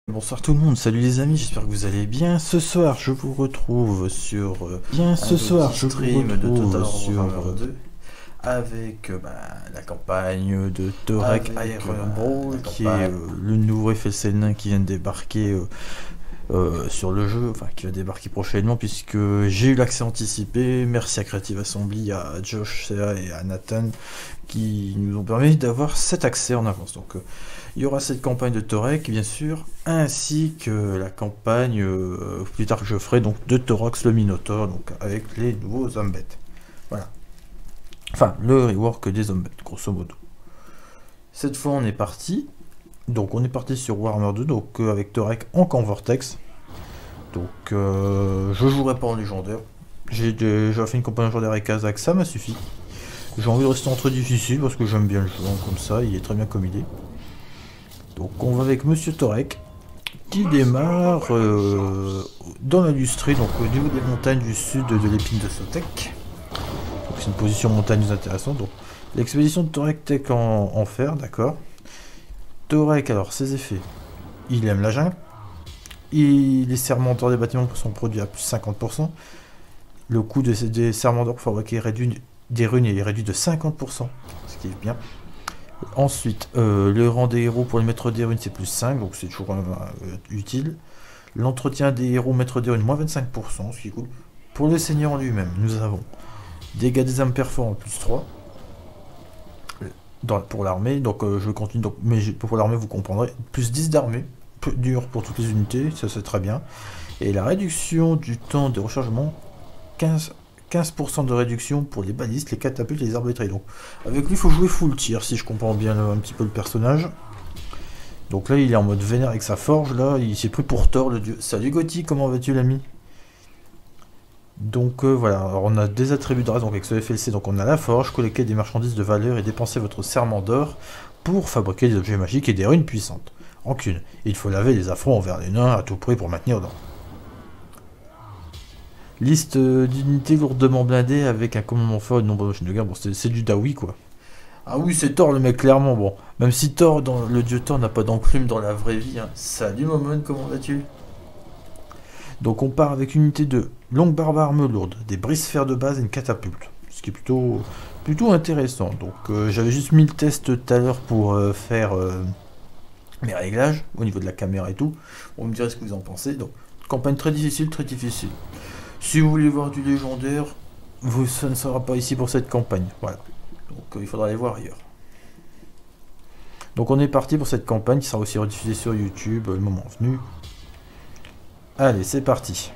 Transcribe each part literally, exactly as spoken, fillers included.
Bonsoir tout le monde, salut les amis, j'espère que vous allez bien. Ce soir, je vous retrouve sur... Euh, bien, ce soir, je vous retrouve sur... Euh, deux, avec euh, bah, la campagne de Torek Ironball, euh, qui est euh, le nouveau F L C nain qui vient de débarquer euh, euh, sur le jeu, enfin qui va débarquer prochainement, puisque j'ai eu l'accès anticipé. Merci à Creative Assembly, à Josh, Sea et à Nathan, qui nous ont permis d'avoir cet accès en avance. Donc... Euh, il y aura cette campagne de Torek, bien sûr, ainsi que la campagne, euh, plus tard que je ferai, donc de Torox le Minotaur, donc avec les nouveaux Zombies. Voilà. Enfin, le rework des Zombies, grosso modo. Cette fois, on est parti. Donc, on est parti sur Warhammer deux, donc euh, avec Torek en camp Vortex. Donc, euh, je jouerai pas en légendaire. J'ai déjà fait une campagne légendaire avec Kazak, ça m'a suffi. J'ai envie de rester entre difficile parce que j'aime bien le jeu comme ça, il est très bien comme il est. Donc on va avec Monsieur Torek qui démarre euh, dans l'industrie, donc au niveau des montagnes du sud de l'épine de Sotek. C'est une position montagneuse intéressante. Donc l'expédition de Torek Tech en, en fer, d'accord. Torek, alors ses effets, il aime la jungle. Il, les serments d'or des bâtiments sont produits à plus de cinquante pour cent. Le coût de ces, des serments d'or fabriqués réduit, des runes est réduit de cinquante pour cent, ce qui est bien. Ensuite, euh, le rang des héros pour les maîtres des runes c'est plus cinq, donc c'est toujours euh, utile. L'entretien des héros maîtres des runes moins vingt-cinq pour cent, ce qui est cool. Pour le seigneur en lui-même, nous avons dégâts des âmes perforants plus trois dans, pour l'armée, donc euh, je continue, donc, mais pour l'armée vous comprendrez, plus dix d'armée, dur pour toutes les unités, ça c'est très bien. Et la réduction du temps de rechargement, quinze pour cent de réduction pour les balistes, les catapultes et les arbalètes. Donc avec lui il faut jouer full tir si je comprends bien le, un petit peu le personnage. Donc là il est en mode vénère avec sa forge, là il s'est pris pour Thor le dieu. Salut Gotti, comment vas-tu l'ami? Donc euh, voilà, alors on a des attributs de race, donc avec ce F L C, donc on a la forge, collecter des marchandises de valeur et dépenser votre serment d'or pour fabriquer des objets magiques et des runes puissantes. En qu'une, il faut laver les affronts envers les nains à tout prix pour maintenir dans. Liste euh, d'unités lourdement blindées avec un commandement fort et de nombreuses machines de guerre. Bon, c'est du Dawi, quoi. Ah oui, c'est Thor, le mec, clairement. Bon, même si Thor, dans, le dieu Thor, n'a pas d'enclume dans la vraie vie. Hein. Salut, Momon, comment vas-tu? Donc, on part avec une unité de longue barbe arme lourde, des brise-fer de base et une catapulte. Ce qui est plutôt, plutôt intéressant. Donc, euh, j'avais juste mis le test tout à l'heure pour euh, faire euh, mes réglages au niveau de la caméra et tout. On me dirait ce que vous en pensez. Donc, campagne très difficile, très difficile. Si vous voulez voir du légendaire, vous, ça ne sera pas ici pour cette campagne. Voilà. Donc euh, il faudra aller voir ailleurs. Donc on est parti pour cette campagne qui sera aussi rediffusée sur YouTube le moment venu. Allez, c'est parti.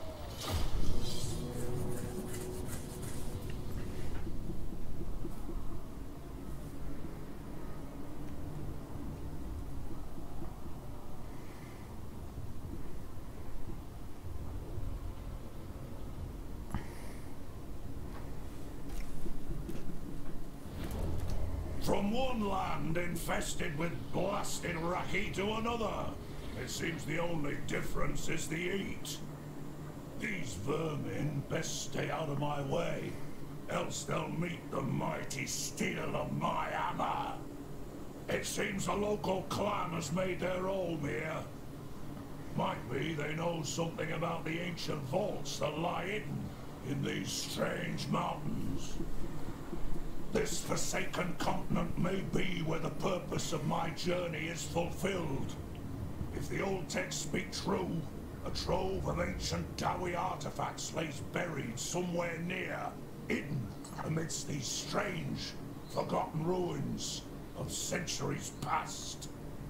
From one land infested with blasted Raki to another. It seems the only difference is the heat. These vermin best stay out of my way, else they'll meet the mighty steel of my hammer. It seems a local clan has made their home here. Might be they know something about the ancient vaults that lie hidden in these strange mountains. This forsaken continent may be where the purpose of my journey is fulfilled. If the old texts speak true, a trove of ancient Dawi artifacts lays buried somewhere near, hidden amidst these strange, forgotten ruins of centuries past.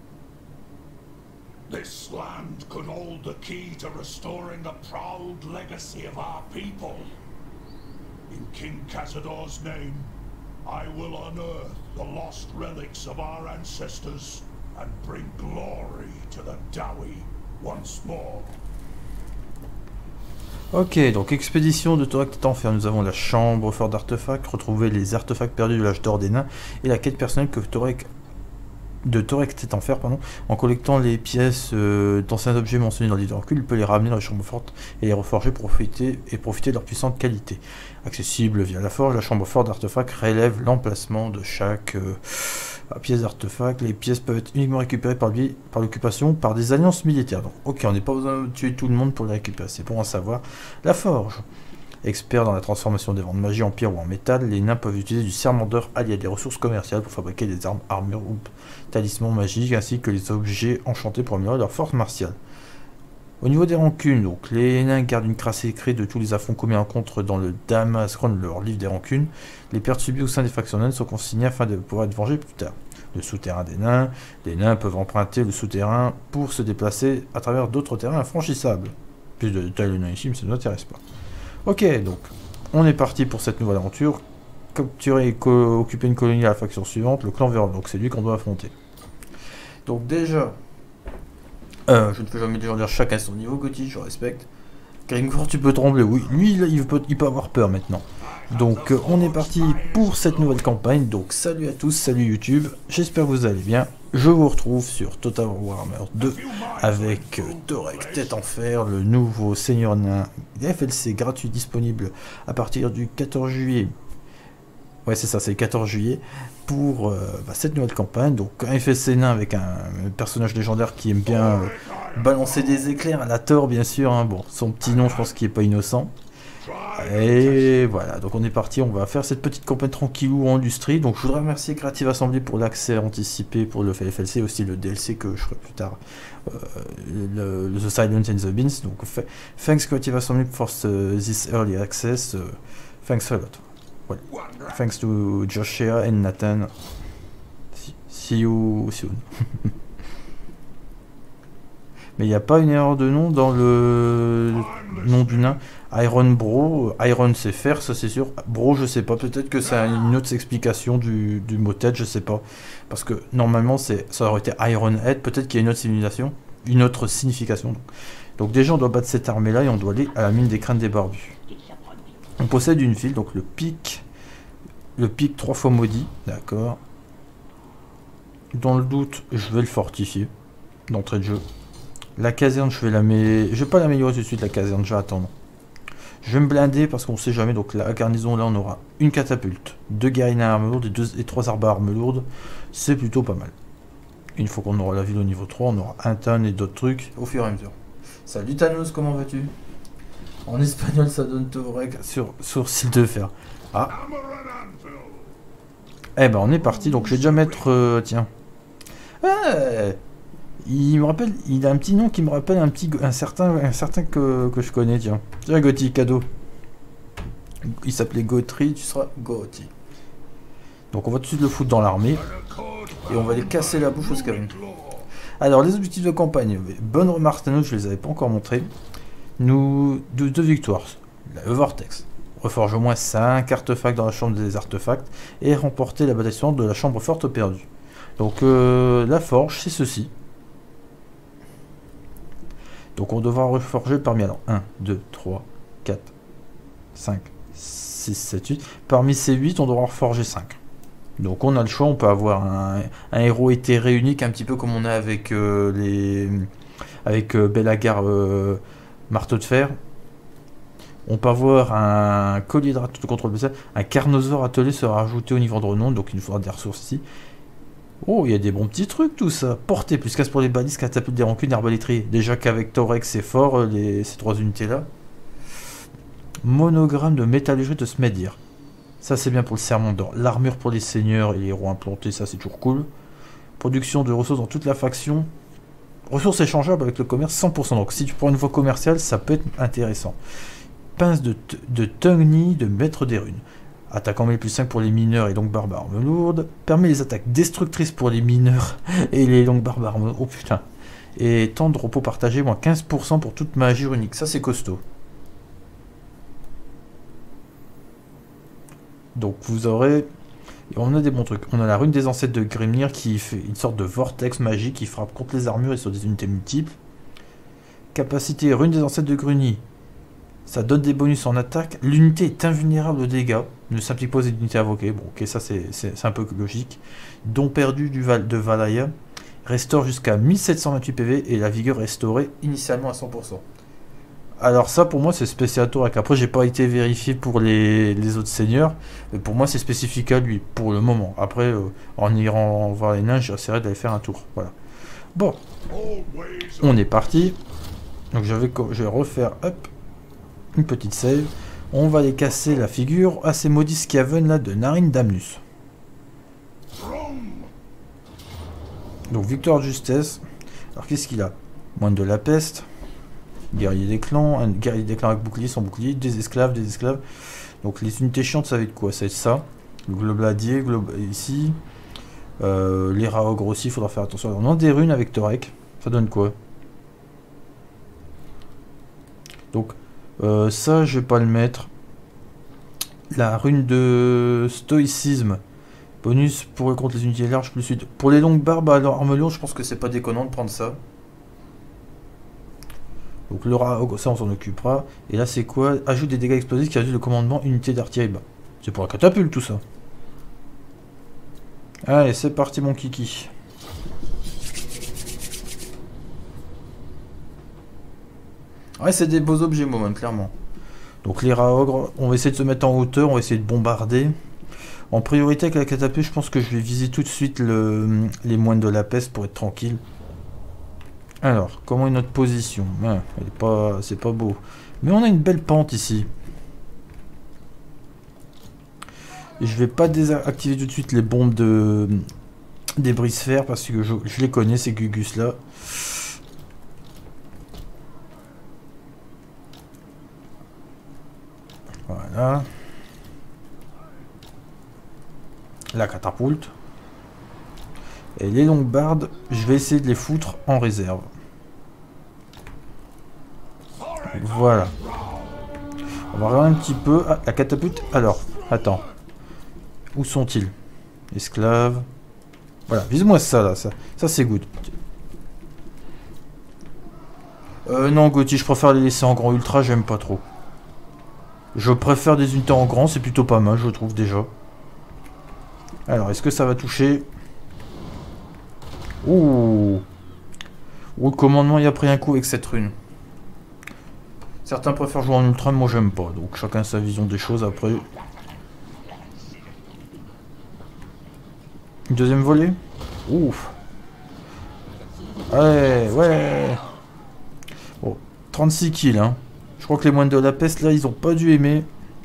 This land could hold the key to restoring the proud legacy of our people. In King Cazador's name, I will unearth the lost relics of our ancestors and bring glory to the Dawi once more. Ok, donc expédition de Torek Enfer, nous avons la chambre fort d'artefacts, retrouver les artefacts perdus de l'âge d'or des nains et la quête personnelle que Torek de Torek Enfer, pardon, en collectant les pièces euh, d'anciens objets mentionnés dans l'île recul, il peut les ramener dans les chambres fortes et les reforger pour profiter, et profiter de leur puissante qualité. Accessible via la forge, la chambre forte d'artefacts relève l'emplacement de chaque euh, Ah, pièces d'artefacts, les pièces peuvent être uniquement récupérées par lui, par l'occupation, par des alliances militaires. Donc, ok, on n'est pas besoin de tuer tout le monde pour les récupérer, c'est bon à savoir. La forge. Experts dans la transformation des vents de magie en pierre ou en métal, les nains peuvent utiliser du serment d'or allié à des ressources commerciales pour fabriquer des armes, armures ou talismans magiques, ainsi que les objets enchantés pour améliorer leur force martiale. Au niveau des rancunes, donc, les nains gardent une trace écrite de tous les affronts commis en contre dans le Damascron, leur livre des rancunes. Les pertes subies au sein des factions naines sont consignées afin de pouvoir être vengées plus tard. Le souterrain des nains, les nains peuvent emprunter le souterrain pour se déplacer à travers d'autres terrains infranchissables. Plus de détails le nain ici, mais ça ne nous intéresse pas. Ok, donc, on est parti pour cette nouvelle aventure. Capturer et occuper une colonie à la faction suivante, le clan Véron. Donc c'est lui qu'on doit affronter. Donc déjà, euh, je ne peux jamais dire chacun son niveau, Gotti, je respecte. Gringor, tu peux trembler, oui. Lui, il, il, peut, il peut avoir peur maintenant. Donc euh, on est parti pour cette nouvelle campagne. Donc salut à tous, salut YouTube. J'espère que vous allez bien. Je vous retrouve sur Total Warhammer deux avec euh, Torek Tête en Fer, le nouveau Seigneur Nain F L C gratuit disponible à partir du quatorze juillet. Ouais, c'est ça, c'est le quatorze juillet pour euh, bah, cette nouvelle campagne. Donc un F L C nain avec un, un personnage légendaire qui aime bien euh, balancer des éclairs à la Thor, bien sûr. Hein. Bon, son petit nom, je pense qu'il n'est pas innocent. Et voilà, donc on est parti, on va faire cette petite campagne tranquillou en industrie. Donc je voudrais remercier Creative Assembly pour l'accès anticipé pour le F L C, aussi le D L C que je ferai plus tard, euh, le, le The Silent and the Beans. Donc thanks Creative Assembly for uh, this early access, uh, thanks a lot. Voilà. Thanks to Joshua and Nathan. See you soon. Mais il n'y a pas une erreur de nom dans le nom du nain. Iron Bro, Iron c'est fer, ça c'est sûr. Bro, je sais pas, peut-être que c'est une autre explication du, du mot tête, je sais pas. Parce que normalement c'est, ça aurait été Iron Head, peut-être qu'il y a une autre signification. Une autre signification. Donc. donc déjà on doit battre cette armée là et on doit aller à la mine des crânes des barbus. On possède une ville, donc le pic, le pic trois fois maudit, d'accord. Dans le doute, je vais le fortifier d'entrée de jeu. La caserne, je vais l'améliorer. Je vais pas l'améliorer tout de suite, la caserne, je vais attendre. Je vais me blinder parce qu'on sait jamais. Donc la garnison, là, on aura une catapulte, deux guerriers à armes lourdes et, deux, et trois arbres à armes lourdes. C'est plutôt pas mal. Une fois qu'on aura la ville au niveau trois, on aura un tan et d'autres trucs au fur et à mesure. Salut Thanos, comment vas-tu? En espagnol, ça donne Torek sur sourcil de fer. Ah. Eh ben, on est parti. Donc, je vais déjà mettre... Euh, tiens. Ouais. Il me rappelle... Il a un petit nom qui me rappelle un petit... Un certain, un certain que, que je connais, tiens. Tiens, Gotti, cadeau. Il s'appelait Gautry, tu seras Gotti. Donc, on va tout de suite le foutre dans l'armée. Et on va les casser la bouche au scaven. Alors, les objectifs de campagne. Bonne remarque, Thanos, je les avais pas encore montrés. Nous, deux, deux victoires, le Vortex, reforge au moins cinq artefacts dans la chambre des artefacts et remporter la bataille suivante de la chambre forte perdue. Donc euh, la forge, c'est ceci. Donc on devra reforger parmi, alors, un, deux, trois, quatre, cinq, six, sept, huit. Parmi ces huit, on devra reforger cinq. Donc on a le choix, on peut avoir un, un héros éthéré unique, un petit peu comme on a avec euh, les... avec euh, Belagar... Euh, marteau de fer. On peut avoir un collier de rate de contrôle spécial. Un carnosaure attelé sera ajouté au niveau de renom, donc il nous faudra des ressources ici. Oh, il y a des bons petits trucs tout ça. Portée, plus casse pour les balises, catapulte des rancunes, arbalétrier. Déjà qu'avec Torek c'est fort, les, ces trois unités là. Monogramme de métallurgie de Smedir. Ça c'est bien pour le serment d'or. L'armure pour les seigneurs et les héros implantés, ça c'est toujours cool. Production de ressources dans toute la faction. Ressources échangeables avec le commerce cent pour cent. Donc si tu prends une voie commerciale, ça peut être intéressant. Pince de, de Tungni de maître des runes. Attaque en mêlée plus cinq pour les mineurs et longues barbares armes lourdes. Permet les attaques destructrices pour les mineurs et les longues barbares armes lourdes. Oh putain. Et temps de repos partagé, moins quinze pour cent pour toute magie unique. Ça c'est costaud. Donc vous aurez... Et on a des bons trucs. On a la rune des ancêtres de Grimnir qui fait une sorte de vortex magique qui frappe contre les armures et sur des unités multiples. Capacité rune des ancêtres de Gruni. Ça donne des bonus en attaque. L'unité est invulnérable aux dégâts. Ne s'applique pas aux unités invoquées. Bon, ok, ça c'est un peu logique. Don perdu du Val de Valaya. Restaure jusqu'à mille sept cent vingt-huit P V et la vigueur restaurée initialement à cent pour cent. Alors ça pour moi c'est spécial à Tourek. Après j'ai pas été vérifié pour les, les autres seigneurs. Mais pour moi c'est spécifique à lui pour le moment. Après euh, en irant voir les nains j'essaierai d'aller faire un tour. Voilà. Bon. On est parti. Donc je vais, je vais refaire hop, une petite save. On va aller casser la figure à ces maudits Skaven là de Narine Damnus. Donc victoire de justesse. Alors qu'est-ce qu'il a? Moine de la peste. Guerrier des clans, un guerrier des clans avec bouclier sans bouclier, des esclaves, des esclaves. Donc les unités chiantes ça va être quoi? Ça va être ça. Le globadier, glob ici. Euh, les raogres aussi, il faudra faire attention. On a des runes avec Torek. Ça donne quoi? Donc euh, ça je vais pas le mettre. La rune de stoïcisme. Bonus pour et contre les unités larges plus suite. Pour les longues barbes à l'arme lourde, je pense que c'est pas déconnant de prendre ça. Donc le raog, ça on s'en occupera. Et là c'est quoi? Ajoute des dégâts explosifs qui réduisent le commandement unité d'artillerie bas. C'est pour la catapulte tout ça. Allez c'est parti mon kiki. Ouais c'est des beaux objets moment clairement. Donc les raogres, on va essayer de se mettre en hauteur, on va essayer de bombarder. En priorité avec la catapulte, je pense que je vais viser tout de suite le, les moines de la peste pour être tranquille. Alors, comment est notre position? Ouais, elle est pas, c'est pas beau. Mais on a une belle pente ici. Et je vais pas désactiver tout de suite les bombes de des brise-fer parce que je, je les connais ces Gugus là. Voilà. La catapulte. Et les longues bardes, je vais essayer de les foutre en réserve. Voilà. On va regarder un petit peu. Ah, la catapulte. Alors, attends. Où sont-ils? Esclaves. Voilà, vise-moi ça là. Ça, ça c'est good. Euh, non, Gauthier, je préfère les laisser en grand ultra, j'aime pas trop. Je préfère des unités en grand, c'est plutôt pas mal, je trouve déjà. Alors, est-ce que ça va toucher? Ouh. Ouh, le commandement il a pris un coup avec cette rune. Certains préfèrent jouer en ultra, moi j'aime pas. Donc chacun sa vision des choses après. Deuxième volet. Ouf. Allez, ouais. Bon, trente-six kills, hein. Je crois que les moines de la peste là, ils ont pas dû aimer.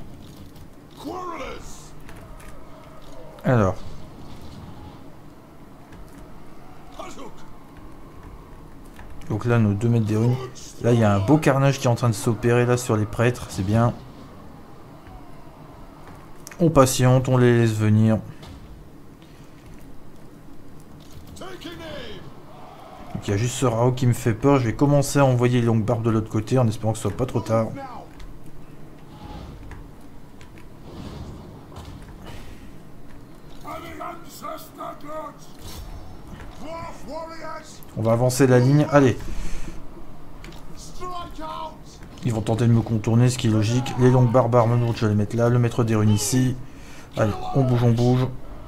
Alors. Donc là, nos deux mètres des runes. Là, il y a un beau carnage qui est en train de s'opérer là sur les prêtres. C'est bien. On patiente, on les laisse venir. Donc il y a juste ce Rao qui me fait peur. Je vais commencer à envoyer les longues barbes de l'autre côté en espérant que ce soit pas trop tard. On va avancer la ligne. Allez. Ils vont tenter de me contourner, ce qui est logique. Les longues barbes armes lourdes, je vais les mettre là. Le maître des runes ici. Allez, on bouge, on bouge.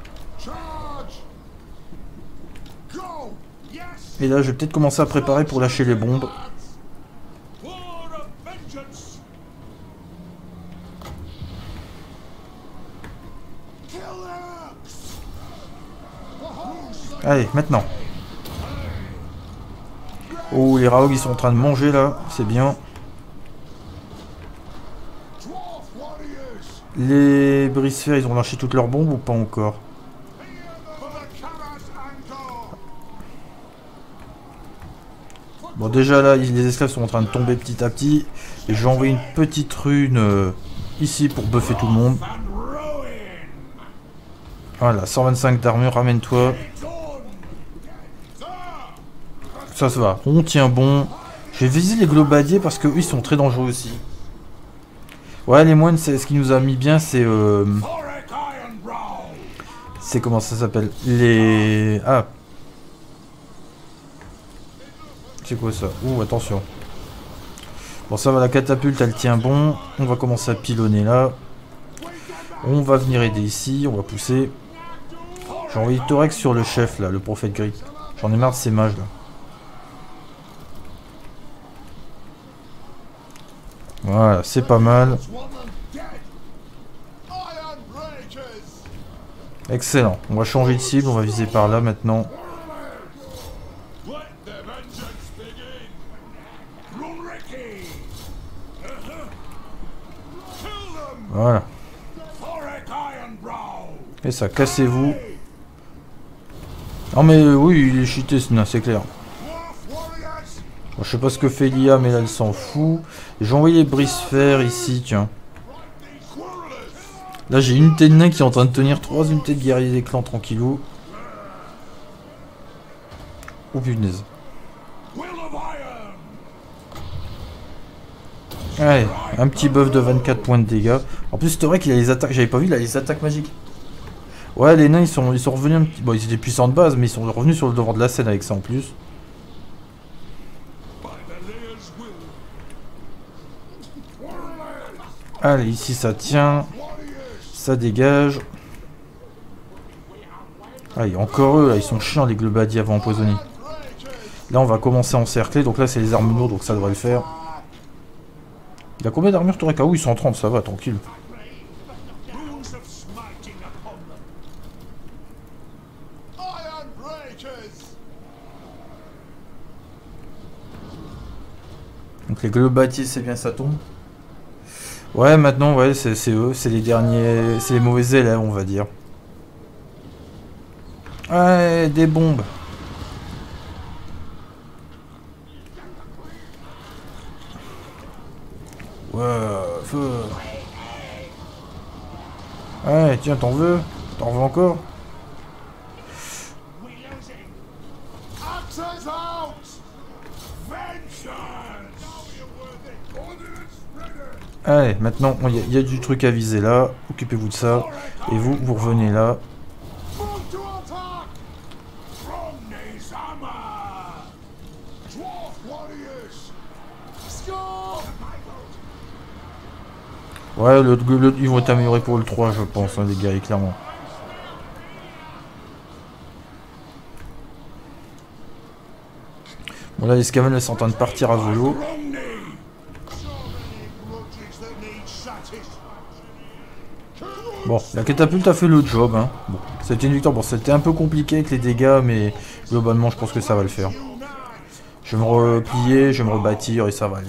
Et là, je vais peut-être commencer à préparer pour lâcher les bombes. Allez, maintenant. Oh, les Raog, ils sont en train de manger, là. C'est bien. Les brise-fer, ils ont lâché toutes leurs bombes ou pas encore? Bon, déjà, là, les esclaves sont en train de tomber petit à petit. Et je vais envoyer une petite rune euh, ici pour buffer tout le monde. Voilà, cent vingt-cinq d'armure, ramène-toi. Ça se va, on tient bon. Je vais viser les globadiers parce que eux, ils sont très dangereux aussi. Ouais, les moines, c'est ce qui nous a mis bien, c'est... Euh, c'est comment ça s'appelle? Les... Ah. C'est quoi ça? Ouh, attention. Bon, ça va, la catapulte, elle tient bon. On va commencer à pilonner là. On va venir aider ici, on va pousser. J'ai envoyé Torex sur le chef, là, le prophète gris. J'en ai marre de ces mages, là. Voilà, c'est pas mal. Excellent. On va changer de cible, on va viser par là maintenant. Voilà. Et ça, cassez-vous. Non mais euh, oui, il est cheaté, c'est clair. Bon, je sais pas ce que fait l'I A, mais là, elle s'en fout. J'ai envoyé les brise-fer ici, tiens. Là, j'ai une unité de nain qui est en train de tenir trois unités de guerriers des clans tranquillou. Oh punaise. Allez, un petit buff de vingt-quatre points de dégâts. En plus, c'est vrai qu'il a les attaques. J'avais pas vu, il a les attaques magiques. Ouais, les nains, ils sont, ils sont revenus un petit. Bon, ils étaient puissants de base, mais ils sont revenus sur le devant de la scène avec ça en plus. Allez, ici ça tient. Ça dégage. Ah, il y a encore eux, là, ils sont chiants, les globadiers avant empoisonnés. Là, on va commencer à encercler. Donc là, c'est les armes lourdes, donc ça devrait le faire. Il a combien d'armure, Toreka? Oui, cent trente, ça va, tranquille. Donc les globatiers, c'est bien, ça tombe. Ouais, maintenant, ouais, c'est eux, c'est les derniers, c'est les mauvais élèves, on va dire. Ouais, des bombes. Ouais, feu. Ouais, tiens, t'en veux? T'en veux encore? Allez, maintenant, il y, y a du truc à viser là. Occupez-vous de ça. Et vous, vous revenez là. Ouais, le, le, ils vont être améliorés pour le trois, je pense, hein, les guerriers, clairement. Bon, là, les scamens, elles sont en train de partir à volo. Bon, la catapulte a fait le job, hein. Bon, c'était une victoire. Bon, c'était un peu compliqué avec les dégâts, mais globalement, je pense que ça va le faire. Je vais me replier, je vais me rebâtir et ça va aller.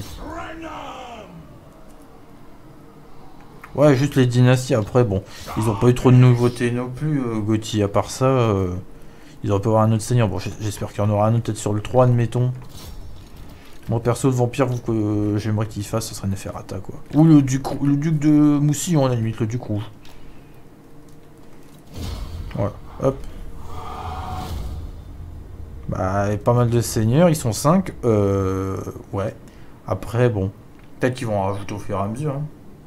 Ouais, juste les dynasties, après, bon, ils ont pas eu trop de nouveautés non plus, euh, Gauthier, à part ça, euh, ils auraient pu avoir un autre seigneur. Bon, j'espère qu'il y en aura un autre, peut-être sur le trois, admettons. Moi, perso, le vampire, que euh, j'aimerais qu'il fasse, ce serait Neferata, quoi. Ou le duc, le duc de Moussillon, à la limite, le duc rouge. Voilà, hop. Bah, pas mal de seigneurs, ils sont cinq. Euh, ouais. Après, bon, peut-être qu'ils vont en rajouter au fur et à mesure, hein.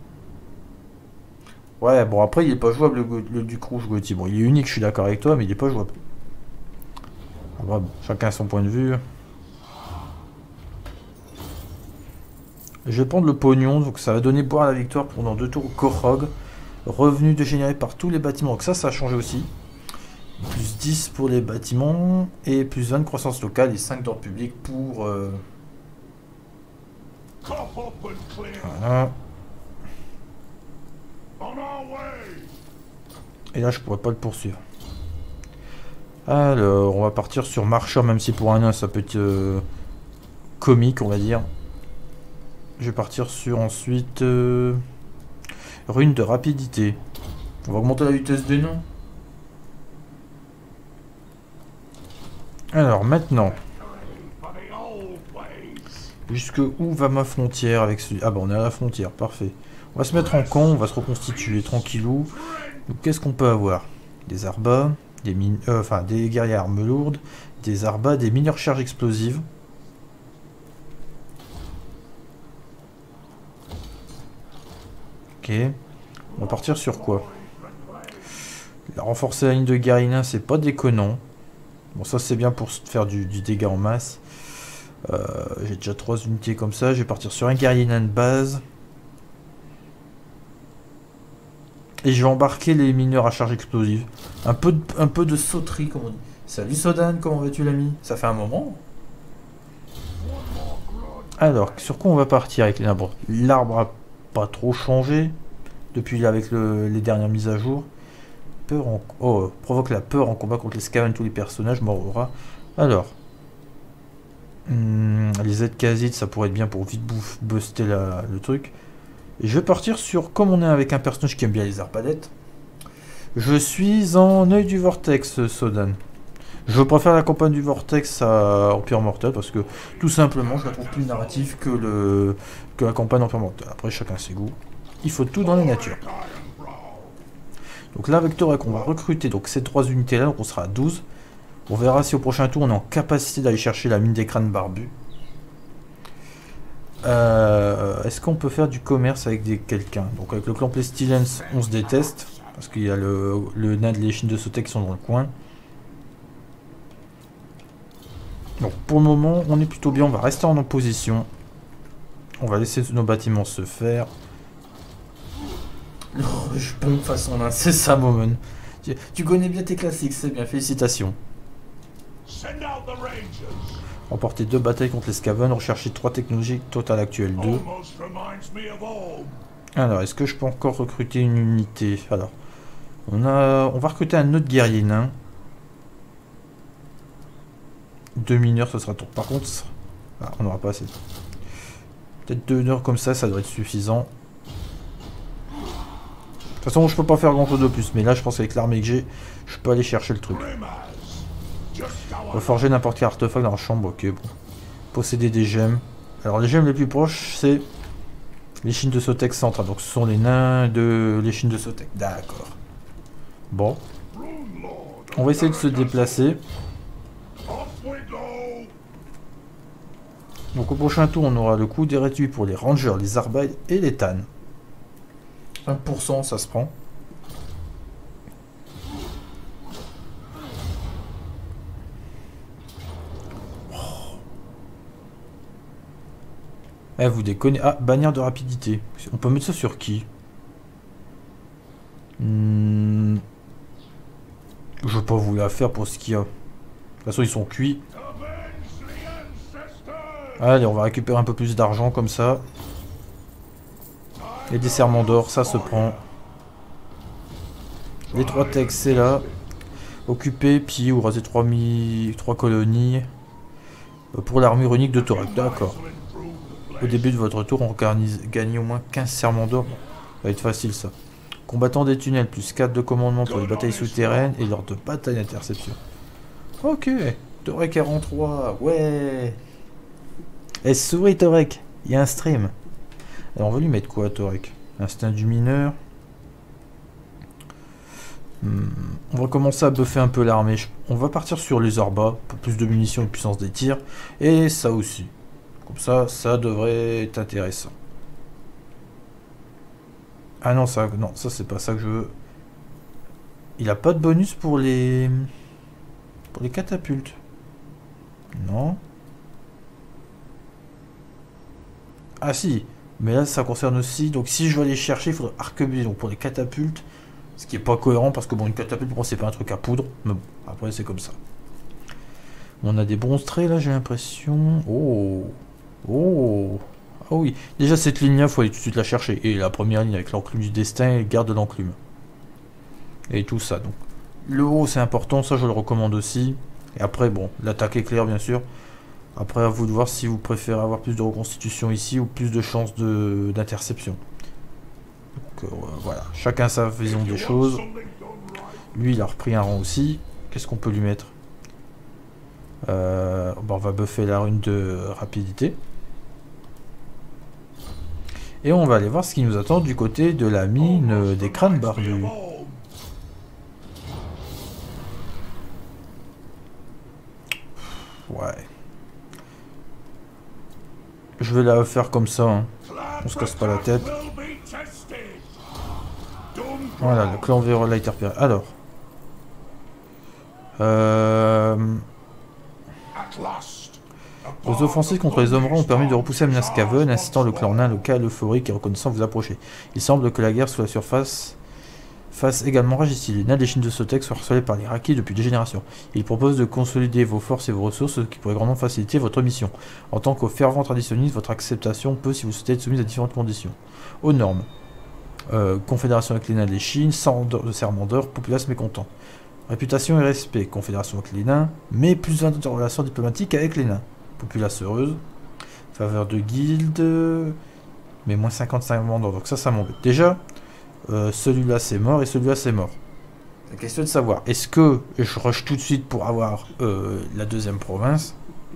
Ouais, bon, après, il est pas jouable, le, le duc rouge Gauthier. Bon, il est unique, je suis d'accord avec toi, mais il est pas jouable. Après, bon, chacun a son point de vue. Je vais prendre le pognon, donc ça va donner boire à la victoire pendant deux tours au Korog. Revenu dégénéré par tous les bâtiments, donc ça, ça a changé aussi. Plus dix pour les bâtiments, et plus vingt de croissance locale, et cinq d'ordre public pour... Euh... Voilà. Et là, je pourrais pas le poursuivre. Alors, on va partir sur marcheur, même si pour un nain, ça peut être euh, comique, on va dire. Je vais partir sur ensuite euh, rune de rapidité. On va augmenter la vitesse des nains. Alors, maintenant. Jusque où va ma frontière avec celui... Ah bah, on est à la frontière, parfait. On va se mettre en camp, on va se reconstituer tranquillou. Donc qu'est-ce qu'on peut avoir? Des arbas, des mines, euh, enfin des guerriers armes lourdes, des arbas, des mineurs charges explosives. Ok. On va partir sur quoi? La renforcer la ligne de guérilla, c'est pas déconnant. Bon, ça c'est bien pour faire du, du dégât en masse. Euh, J'ai déjà trois unités comme ça. Je vais partir sur un guerrier nain de base. Et je vais embarquer les mineurs à charge explosive. Un peu de, un peu de sauterie, comme on dit. Salut Sodan, comment vas-tu l'ami? Ça fait un moment. Alors, sur quoi on va partir avec les arbres? L'arbre a pas trop changé depuis avec le, les dernières mises à jour. Peur en... Oh, provoque la peur en combat contre les scavens, tous les personnages, Morora. Alors, hum, les Z-Khazid, ça pourrait être bien pour vite bouffe, buster la, le truc. Et je vais partir sur, comme on est avec un personnage qui aime bien les arbalètes, je suis en œil du vortex, Sodan. Je préfère la campagne du vortex à Empire Mortel parce que tout simplement je la trouve plus narrative que, le, que la campagne Empire Mortel. Après chacun ses goûts. Il faut tout dans la nature. Donc là avec Torek on va recruter donc ces trois unités là, donc on sera à douze. On verra si au prochain tour on est en capacité d'aller chercher la mine des crânes barbus. Euh, Est-ce qu'on peut faire du commerce avec des quelqu'un? Donc avec le clan Pestilence on se déteste. Parce qu'il y a le, le nain de l'échine de Sotek qui sont dans le coin. Donc pour le moment, on est plutôt bien. On va rester en opposition. On va laisser nos bâtiments se faire. Oh, je pompe façon là, c'est ça, Moment. Tu, tu connais bien tes classiques, c'est bien. Félicitations. Remporter deux batailles contre les Skaven. Rechercher trois technologies. Total actuel deux. Alors, est-ce que je peux encore recruter une unité? Alors, on, a, on va recruter un autre guerrier nain. Deux mineurs, ce sera tout. Par contre, ah, on n'aura pas assez. Peut-être deux mineurs comme ça, ça doit être suffisant. De toute façon, je peux pas faire grand-chose de plus. Mais là, je pense qu'avec l'armée que j'ai, je peux aller chercher le truc. Reforger n'importe quel artefact dans la chambre. Ok, bon. Posséder des gemmes. Alors, les gemmes les plus proches, c'est l'échine de Sotek centrale. Donc, ce sont les nains de l'échine de Sotek. D'accord. Bon. On va essayer de se déplacer. Donc au prochain tour, on aura le coût des réduits pour les rangers, les arbalètes et les tannes. un pour cent, ça se prend. Oh. Eh, vous déconnez. Ah, bannière de rapidité. On peut mettre ça sur qui? hmm. Je vais pas vous la faire pour ce qu'il y a. De toute façon, ils sont cuits. Allez, on va récupérer un peu plus d'argent comme ça. Et des serments d'or, ça se prend. Les trois textes, c'est là. Occuper, piller ou raser trois, mi... trois colonies. Pour l'armure unique de Torek, d'accord. Au début de votre tour, on gagne au moins quinze serments d'or. Ça va être facile ça. Combattant des tunnels, plus quatre de commandement pour les batailles souterraines et lors de batailles d'interception. Ok, Torek quarante-trois, ouais. Eh, souris Torek, il y a un stream. Alors on va lui mettre quoi Torek? Instinct du mineur. Hmm, on va commencer à buffer un peu l'armée. On va partir sur les Arbas pour plus de munitions et de puissance des tirs. Et ça aussi. Comme ça, ça devrait être intéressant. Ah non, ça, non, ça c'est pas ça que je veux. Il a pas de bonus pour les... Pour les catapultes. Non. Ah si, mais là ça concerne aussi, donc si je veux aller chercher, il faudrait arquebuser, donc pour les catapultes, ce qui est pas cohérent parce que bon, une catapulte pour moi c'est pas un truc à poudre, mais bon, après c'est comme ça. On a des bons traits là, j'ai l'impression. Oh, oh, ah oui, déjà cette ligne là, faut aller tout de suite la chercher, et la première ligne avec l'enclume du destin et le garde de l'enclume. Et tout ça, donc. Le haut c'est important, ça je le recommande aussi, et après bon, l'attaque éclair bien sûr. Après, à vous de voir si vous préférez avoir plus de reconstitution ici ou plus de chances d'interception. Donc euh, voilà, chacun sa vision des choses. Lui, il a repris un rang aussi. Qu'est-ce qu'on peut lui mettre? euh, bon, on va buffer la rune de rapidité. Et on va aller voir ce qui nous attend du côté de la mine des crânes barbus. Ouais. Je vais la faire comme ça, hein. On se casse pas la tête. Voilà, le clan Vérol a été repéré. Alors. Euh... Vos offensives contre les hommes rangs ont permis de repousser la menace Skaven, incitant le clan nain local euphorique et reconnaissant vous approcher. Il semble que la guerre sous la surface fasse également rage ici. Les nains des Chines de Sotek sont harcelés par les Raki depuis des générations. Il propose de consolider vos forces et vos ressources, ce qui pourrait grandement faciliter votre mission. En tant que fervent traditionniste, votre acceptation peut, si vous souhaitez, être soumise à différentes conditions. Aux normes. Euh, confédération avec les nains des Chines, sans de serment d'or, populace mécontent. Réputation et respect, confédération avec les nains, mais plus de relations diplomatiques avec les nains. Populace heureuse. Faveur de guilde, mais moins cinquante-cinq mandats, donc ça, ça m'embête. Déjà, euh, celui-là c'est mort et celui-là c'est mort. La question est de savoir, est-ce que je rush tout de suite pour avoir euh, la deuxième province?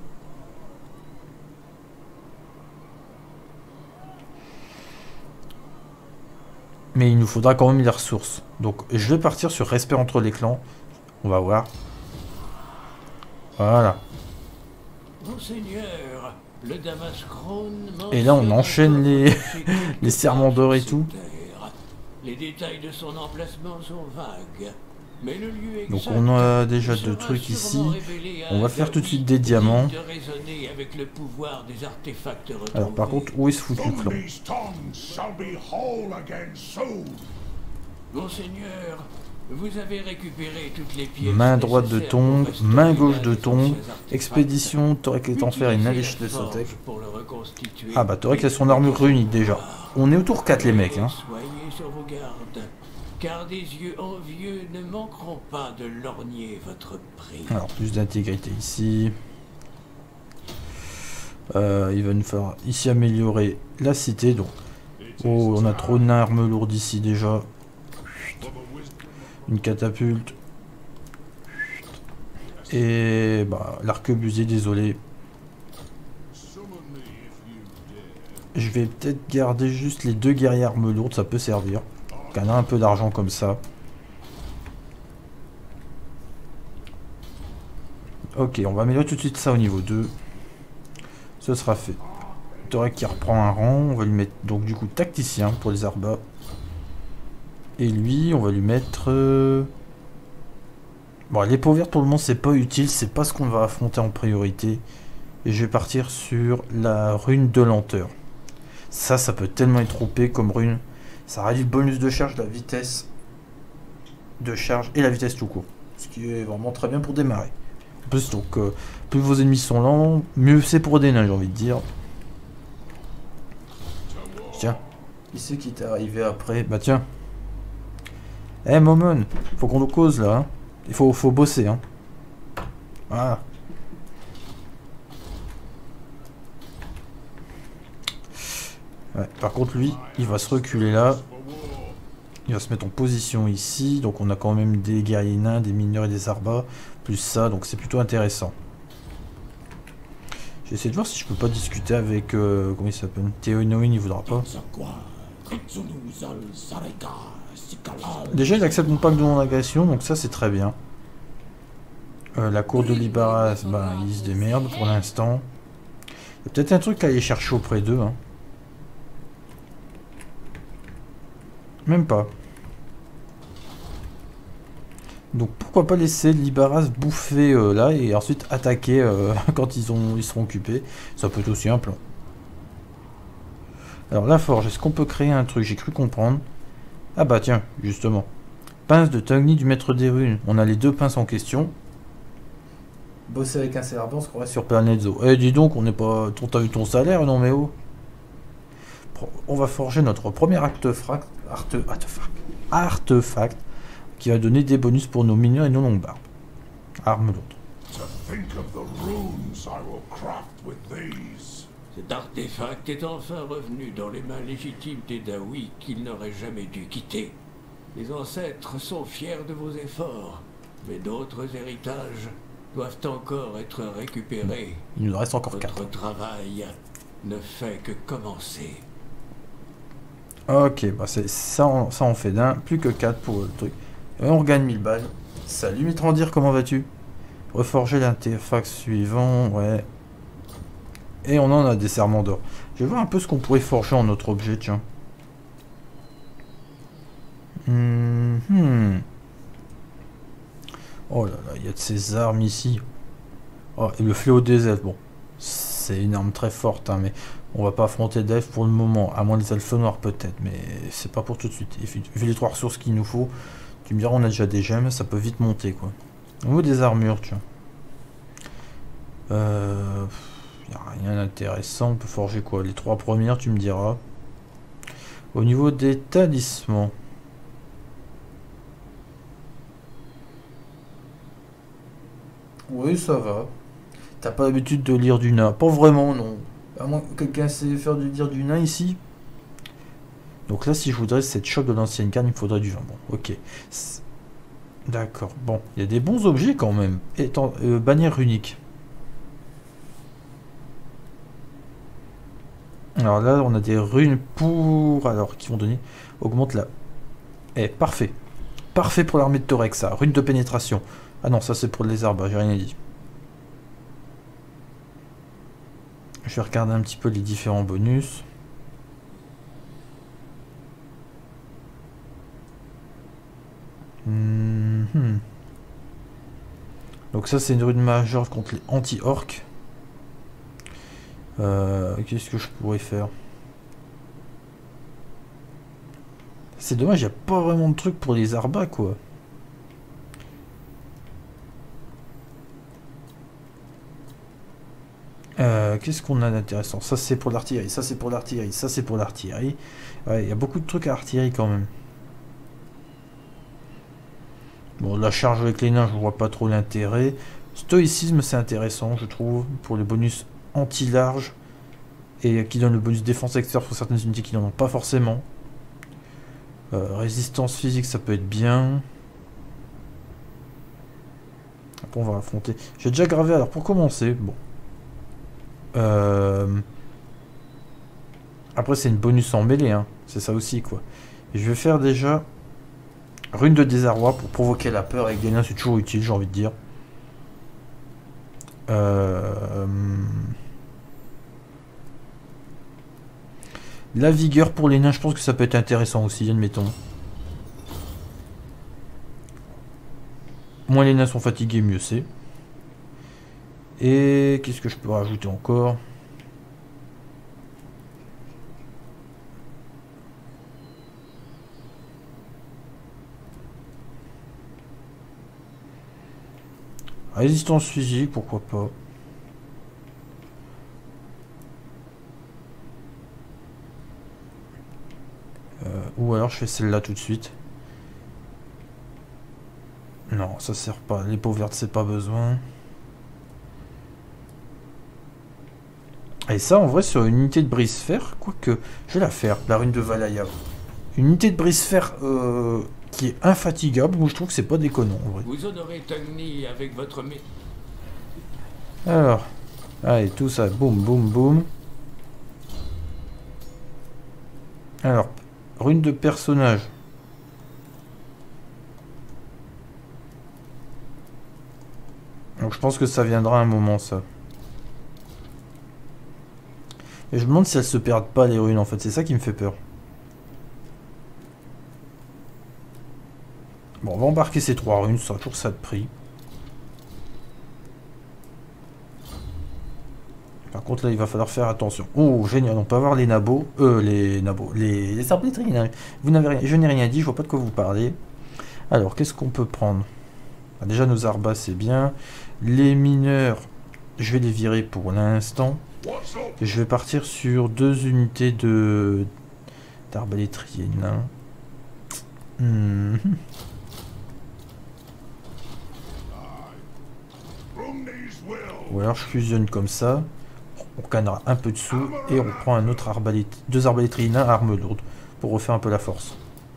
Mais il nous faudra quand même les ressources. Donc je vais partir sur respect entre les clans. On va voir. Voilà. Monseigneur, le Damaskron et là on enchaîne les, les serments d'or et tout. Les détails de son emplacement sont vagues. Mais le lieu exact Donc on a déjà deux trucs ici. On va faire tout de suite des diamants. Avec le pouvoir des artefacts. Alors par contre, où est ce foutu clan? Monseigneur, vous avez récupéré toutes les pièces. Main droite de Tong, main gauche de Tong, expédition, Torek est en fer et Nalish de Sotek. Ah bah Torek a son armure runique déjà. On est au tour quatre les mecs hein. Soyez sur vos gardes, car des yeux envieux ne manqueront pas de lorgner votre prix. Alors plus d'intégrité ici. Euh, il va nous faire ici améliorer la cité donc. Oh on a trop une arme lourde ici déjà. Une catapulte. Et bah l'arquebusier, désolé. Je vais peut-être garder juste les deux guerriers armes lourdes, ça peut servir. On a un peu d'argent comme ça. Ok, on va améliorer tout de suite ça au niveau deux. Ce sera fait. Torek qui reprend un rang, on va lui mettre donc du coup tacticien pour les arbas. Et lui, on va lui mettre... Euh... Bon, les peaux vertes pour le moment, c'est pas utile. C'est pas ce qu'on va affronter en priorité. Et je vais partir sur la rune de lenteur. Ça, ça peut tellement être O P comme rune. Ça réduit le bonus de charge, la vitesse de charge et la vitesse tout court. Ce qui est vraiment très bien pour démarrer. En plus, donc, euh, plus vos ennemis sont lents, mieux c'est pour des nains, j'ai envie de dire. Tiens. Qui c'est qui t'est arrivé après? Bah tiens. Eh hey, Momon, faut qu'on nous cause là. Hein. Il faut, faut bosser. Hein. Voilà. Ouais, par contre, lui, il va se reculer là. Il va se mettre en position ici. Donc, on a quand même des guerriers nains, des mineurs et des arbas. Plus ça, donc c'est plutôt intéressant. J'essaie de voir si je peux pas discuter avec... Euh, comment il s'appelle? Théonoïn, il voudra pas. Déjà, il accepte mon pacte de non-agression, donc ça, c'est très bien. Euh, la cour de Libaras, bah, il se démerde pour l'instant. Il y a peut-être un truc à aller chercher auprès d'eux. Hein. Même pas. Donc pourquoi pas laisser Libaras bouffer euh, là et ensuite attaquer euh, quand ils, ont, ils seront occupés. Ça peut être aussi un plan. Alors la forge, est-ce qu'on peut créer un truc? J'ai cru comprendre. Ah bah tiens, justement. Pince de Togni du maître des runes. On a les deux pinces en question. Bosser avec un servant, ce qu'on reste sur Planetzo. Eh dis donc, on n'est pas... T'as vu ton salaire, non mais oh. On va forger notre premier artefact, arte, artefact, artefact qui va donner des bonus pour nos mineurs et nos longues barbes. Arme lourde. Cet artefact est enfin revenu dans les mains légitimes des Dawi qu'il n'aurait jamais dû quitter. Les ancêtres sont fiers de vos efforts, mais d'autres héritages doivent encore être récupérés. Il nous reste encore quatre. Votre travail ne fait que commencer. Ok, bah c'est ça, on, ça on fait d'un, plus que quatre pour le truc. Et on regagne mille balles. Salut Mitrandir, comment vas-tu? Reforger l'artefact suivant, ouais. Et on en a des serments d'or. Je vais voir un peu ce qu'on pourrait forger en notre objet, tiens. Mmh, hmm. Oh là là, il y a de ces armes ici. Oh, et le fléau des elfes, bon. c'est une arme très forte, hein, mais on va pas affronter d'elfes pour le moment, à moins des elfes noirs peut-être, mais c'est pas pour tout de suite. Et vu les trois ressources qu'il nous faut, tu me diras, on a déjà des gemmes, ça peut vite monter, quoi. Au niveau des armures, tu vois. Euh... Y a rien d'intéressant, on peut forger quoi? Les trois premières, tu me diras. Au niveau des talismans. Oui, ça va. T'as pas l'habitude de lire du nain? Pas vraiment, non. À moins que quelqu'un sait faire du lire du nain ici. Donc là, si je voudrais cette chope de l'ancienne canne, il me faudrait du vin. Bon, ok. D'accord. Bon, il y a des bons objets quand même. Étant, euh, bannière unique. Alors là, on a des runes pour... Alors, qui vont donner... Augmente la... Eh, parfait. Parfait pour l'armée de Torex, ça. Rune de pénétration. Ah non, ça c'est pour les arbres, j'ai rien dit. Je vais regarder un petit peu les différents bonus. Mmh. Donc ça c'est une rune majeure contre les anti-orques. Euh, Qu'est-ce que je pourrais faire? C'est dommage, il n'y a pas vraiment de truc pour les arbas, quoi. Euh, Qu'est-ce qu'on a d'intéressant? Ça c'est pour l'artillerie, ça c'est pour l'artillerie, ça c'est pour l'artillerie. Ouais, il y a beaucoup de trucs à artillerie quand même. Bon, la charge avec les nains, je vois pas trop l'intérêt. Stoïcisme, c'est intéressant, je trouve, pour les bonus anti-large et qui donne le bonus défense extérieure pour certaines unités qui n'en ont pas forcément. Euh, résistance physique, ça peut être bien. Après, on va affronter. J'ai déjà gravé, alors pour commencer, bon. Euh... Après, c'est une bonus en mêlée, hein. C'est ça aussi, quoi. Et je vais faire déjà rune de désarroi pour provoquer la peur avec des nains, c'est toujours utile, j'ai envie de dire. Euh... La vigueur pour les nains, je pense que ça peut être intéressant aussi, admettons. Moins les nains sont fatigués, mieux c'est. Et qu'est-ce que je peux rajouter encore? Résistance physique, pourquoi pas. Euh, ou alors je fais celle-là tout de suite. Non, ça sert pas. Les peaux vertes, c'est pas besoin. Et ça, en vrai, sur une unité de brise-fer, quoique, je vais la faire, la rune de Valaya. Une unité de brise-fer euh, qui est infatigable, moi je trouve que c'est pas déconnant, en vrai. Vous honorez Tugny avec votre... Alors, allez, tout ça, boum, boum, boum. Alors, rune de personnage. Donc je pense que ça viendra un moment, ça. Et je me demande si elles se perdent pas, les runes, en fait. C'est ça qui me fait peur. Bon, on va embarquer ces trois runes, ça a toujours ça de prix. Par contre, là, il va falloir faire attention. Oh, génial, on peut avoir les nabos. Euh, les nabos. Les, les arbitries. Vous n'avez rien. Je n'ai rien dit, je vois pas de quoi vous parlez. Alors, qu'est-ce qu'on peut prendre? Ah, déjà, nos arbas, c'est bien. Les mineurs, je vais les virer pour l'instant. Je vais partir sur deux unités de d'arbalétriers nains. Hmm. Ou alors je fusionne comme ça. On cannera un peu de sous et on prend un autre arbalète, deux arbalétriers nains à arme lourde pour refaire un peu la force.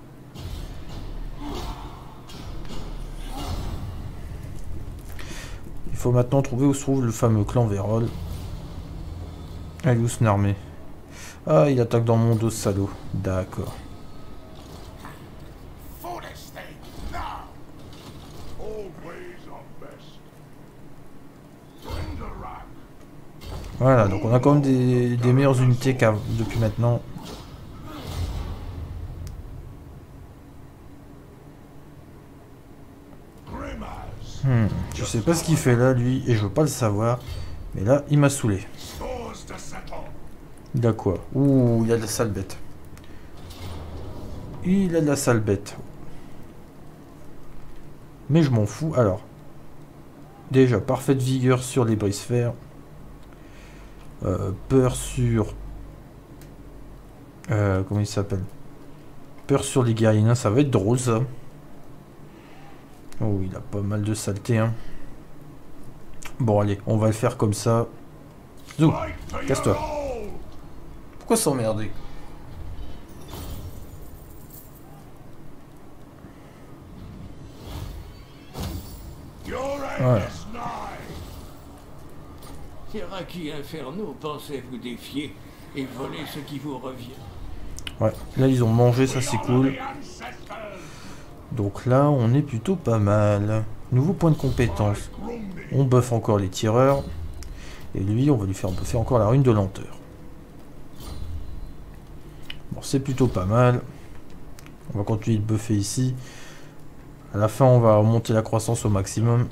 Il faut maintenant trouver où se trouve le fameux clan Vérol. Allez, où son armée? Ah, il attaque dans mon dos, ce salaud. D'accord. Voilà, donc on a quand même des, des meilleures unités qu'à depuis maintenant. Hmm, je sais pas ce qu'il fait là, lui, et je veux pas le savoir. Mais là, il m'a saoulé. Il a quoi? Ouh, il y a de la sale bête. Il a de la sale bête. Mais je m'en fous. Alors, déjà, parfaite vigueur sur les brise-fer. Euh, peur sur... Euh, comment il s'appelle? Peur sur les guerriers, ça va être drôle ça. Oh, il a pas mal de saleté. Hein. Bon, allez, on va le faire comme ça. Zou, casse-toi. Pourquoi s'emmerder? Voilà. Ces Raki infernaux pensaient vous défier et voler ce qui vous revient. Ouais, là ils ont mangé, ça c'est cool. Donc là, on est plutôt pas mal. Nouveau point de compétence. On buff encore les tireurs. Et lui, on va lui faire buffer encore la rune de lenteur. Bon, c'est plutôt pas mal. On va continuer de buffer ici. À la fin, on va remonter la croissance au maximum.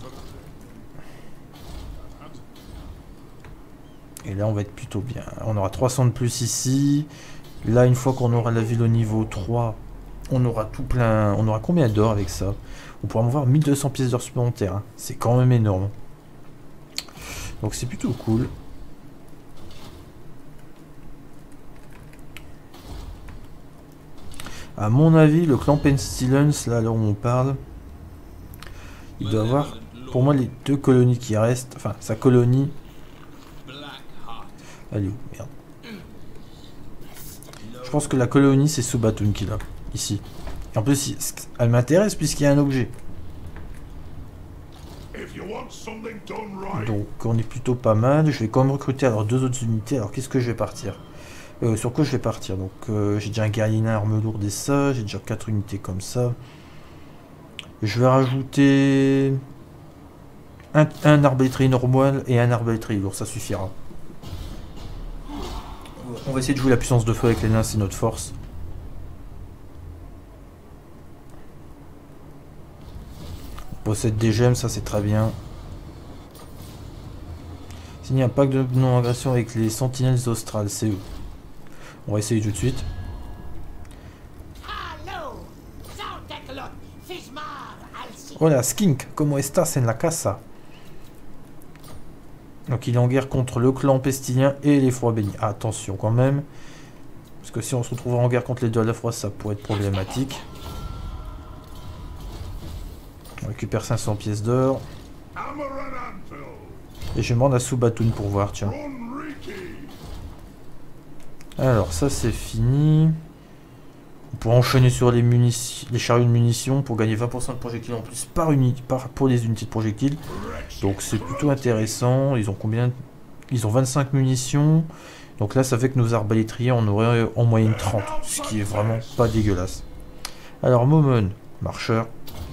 Et là, on va être plutôt bien. On aura trois cents de plus ici. Là, une fois qu'on aura la ville au niveau trois, on aura tout plein. On aura combien d'or avec ça? On pourra avoir mille deux cents pièces d'or supplémentaires. Hein. C'est quand même énorme. Donc c'est plutôt cool. À mon avis, le clan Pestilence, là, là où on parle, il doit avoir, pour moi, les deux colonies qui restent. Enfin, sa colonie. Elle est où? Merde. Je pense que la colonie, c'est Subatun qui l'a. Ici. Et en plus, elle m'intéresse puisqu'il y a un objet. Donc, on est plutôt pas mal. Je vais quand même recruter alors deux autres unités. Alors, qu'est-ce que je vais partir? euh, Sur quoi je vais partir? Donc, euh, j'ai déjà un guerrier arme lourde et ça. J'ai déjà quatre unités comme ça. Je vais rajouter un, un arbalètrier normal et un arbalètrier lourd. Ça suffira. On va essayer de jouer la puissance de feu avec les nains, c'est notre force. On possède des gemmes, ça c'est très bien. Signer un pacte de non-agression avec les sentinelles australes, c'est eux. On va essayer tout de suite. Hola, Skink, ¿cómo estás en la casa? Donc il est en guerre contre le clan pestilien et les froids bénis. Ah, attention quand même. Parce que si on se retrouve en guerre contre les deux à la fois, ça pourrait être problématique. On récupère cinq cents pièces d'or. Et je demande à Subatun pour voir, tiens. Alors ça c'est fini. On pourra enchaîner sur les, munitions, les chariots de munitions pour gagner vingt pour cent de projectiles en plus par unité, par, pour les unités de projectiles. Donc c'est plutôt intéressant. Ils ont combien? Ils ont vingt-cinq munitions. Donc là ça fait que nos arbalétriers en auraient en moyenne trente. Ce qui est vraiment pas dégueulasse. Alors Momon, marcheur.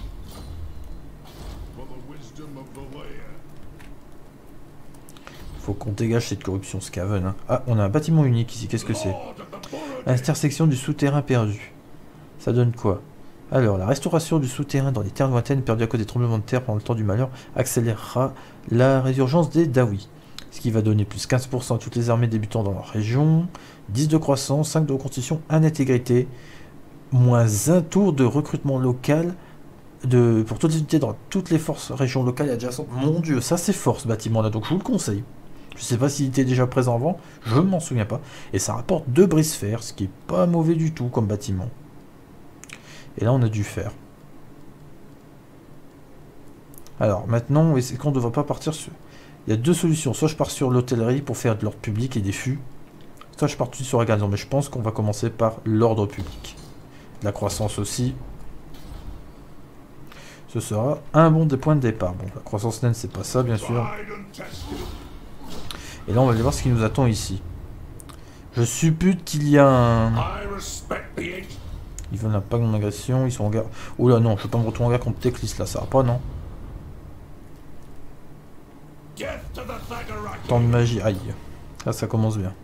Faut qu'on dégage cette corruption Skaven. Hein. Ah, on a un bâtiment unique ici. Qu'est-ce que c'est? Intersection du souterrain perdu. Ça donne quoi? Alors, la restauration du souterrain dans les terres lointaines perdues à cause des tremblements de terre pendant le temps du malheur accélérera la résurgence des Dawi. Ce qui va donner plus quinze pour cent à toutes les armées débutant dans leur région. dix de croissance, cinq de reconstitution, un d'intégrité. Moins un tour de recrutement local de, pour toutes les unités dans toutes les forces régions locales adjacentes. Mon dieu, ça c'est fort ce bâtiment là, donc je vous le conseille. Je sais pas s'il était déjà présent avant, je ne m'en souviens pas. Et ça rapporte deux brise-fer, ce qui est pas mauvais du tout comme bâtiment. Et là on a du fer. Alors maintenant, est-ce qu'on ne devrait pas partir sur... Il y a deux solutions, soit je pars sur l'hôtellerie pour faire de l'ordre public et des fûts, soit je pars tout de suite sur la garnison, mais je pense qu'on va commencer par l'ordre public. La croissance aussi. Ce sera un bon des points de départ. Bon, la croissance naine c'est pas ça bien sûr. Et là on va aller voir ce qui nous attend ici. Je suppute qu'il y a un... Ils veulent un pack d'agression, ils sont en guerre. Oh là non, je peux pas me retrouver en guerre contre Teclis là, ça va pas non. Temps de magie, aïe. Là ça commence bien.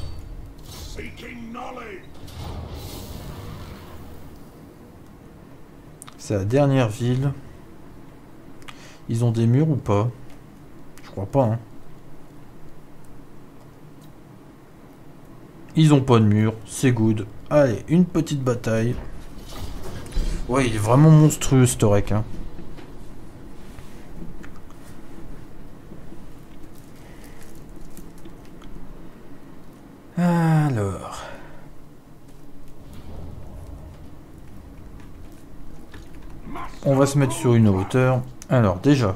C'est la dernière ville. Ils ont des murs ou pas? Je crois pas hein. Ils ont pas de mur, c'est good. Allez, une petite bataille. Ouais, il est vraiment monstrueux ce Torek, hein. Alors... On va se mettre sur une hauteur. Alors, déjà...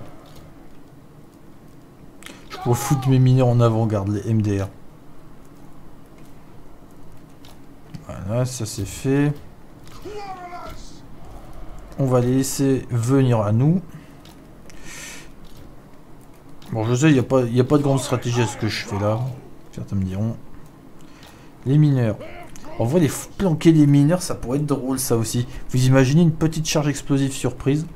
Je pourrais foutre mes mineurs en avant-garde, les M D R. Voilà, ça c'est fait. On va les laisser venir à nous. Bon, je sais, il n'y a pas, il y a pas de grande stratégie à ce que je fais là. Certains me diront. Les mineurs. En vrai, les planquer des mineurs, ça pourrait être drôle, ça aussi. Vous imaginez une petite charge explosive surprise?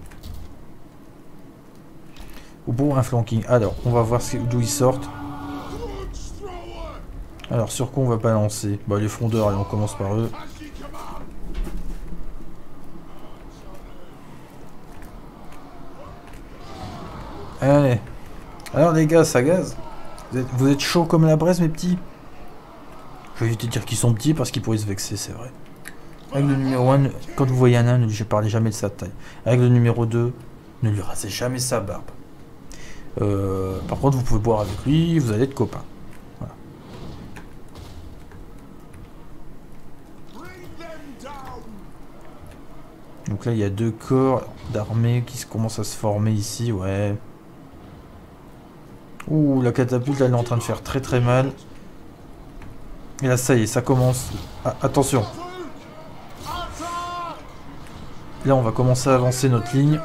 Ou pour un flanking. Alors, on va voir d'où ils sortent. Alors, sur quoi on va pas lancer? Bah, les frondeurs, allez, on commence par eux. Allez. Alors, les gars, ça gaze. Vous êtes, vous êtes chauds comme la braise, mes petits? Je vais éviter de dire qu'ils sont petits parce qu'ils pourraient se vexer, c'est vrai. Règle numéro un, quand vous voyez un nain, ne lui parlez jamais de sa taille. Règle numéro deux, ne lui rasez jamais sa barbe. Euh, par contre, vous pouvez boire avec lui, vous allez être copains. Voilà. Donc là, il y a deux corps d'armée qui commencent à se former ici, ouais. Ouh, la catapulte, elle est en train de faire très très mal. Et là, ça y est, ça commence. Ah, attention. Là, on va commencer à avancer notre ligne.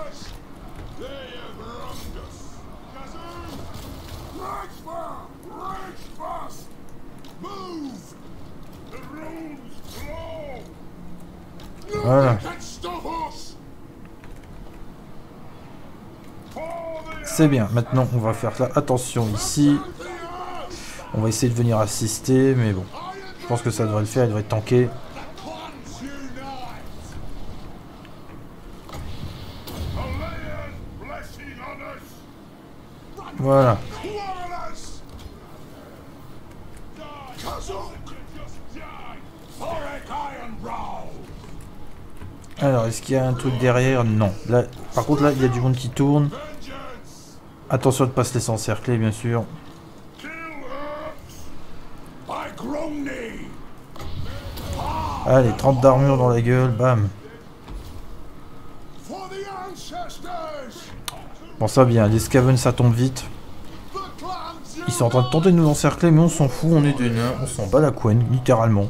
Voilà. C'est bien. Maintenant, on va faire là. Attention ici. On va essayer de venir assister, mais bon. Je pense que ça devrait le faire. Il devrait tanker. Voilà. Alors, est-ce qu'il y a un truc derrière? Non. Là, par contre, là, il y a du monde qui tourne. Attention de ne pas se laisser encercler, bien sûr. Allez, trente d'armure dans la gueule, bam. Bon, ça bien, les Skaven, ça tombe vite. Ils sont en train de tenter de nous encercler, mais on s'en fout, on est des nains, on s'en bat la couenne, littéralement.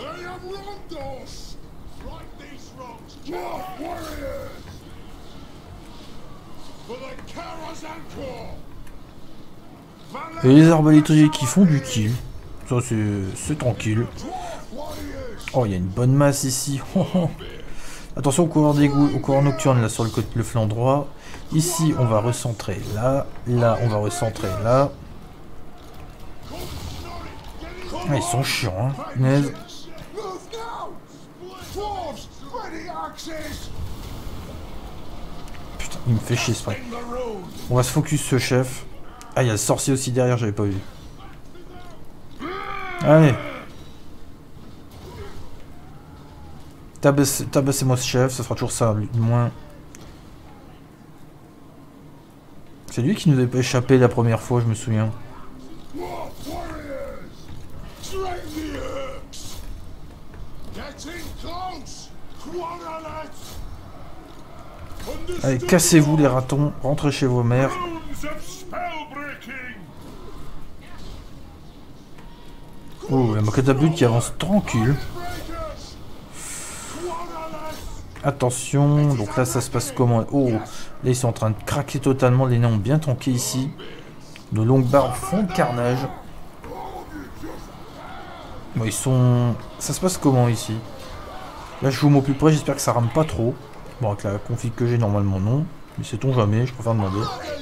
Et les arbalétriers qui font du kill. Ça, c'est tranquille. Oh, il y a une bonne masse ici. Attention au coureur d'égout, au coureur nocturne, là, sur le, côté, le flanc droit. Ici, on va recentrer là. Là, on va recentrer là. Ah, ils sont chiants, hein. Punaise. Putain, il me fait chier ce truc. On va se focus ce chef. Ah, il y a le sorcier aussi derrière, j'avais pas vu. Allez. Tabassez-moi ce chef, ça fera toujours ça, lui, de moins. C'est lui qui nous avait pas échappé la première fois, je me souviens. Allez, cassez-vous les ratons, rentrez chez vos mères. Oh, la catapulte qui avance tranquille. Attention, donc là ça se passe comment? Oh, là ils sont en train de craquer totalement, les nains ont bien tanké ici. Nos longues barbes font de carnage. Bon, ils sont... Ça se passe comment ici? Là je joue au plus près, j'espère que ça rame pas trop. Bon, avec la config que j'ai, normalement non. Mais sait-on jamais, je préfère demander.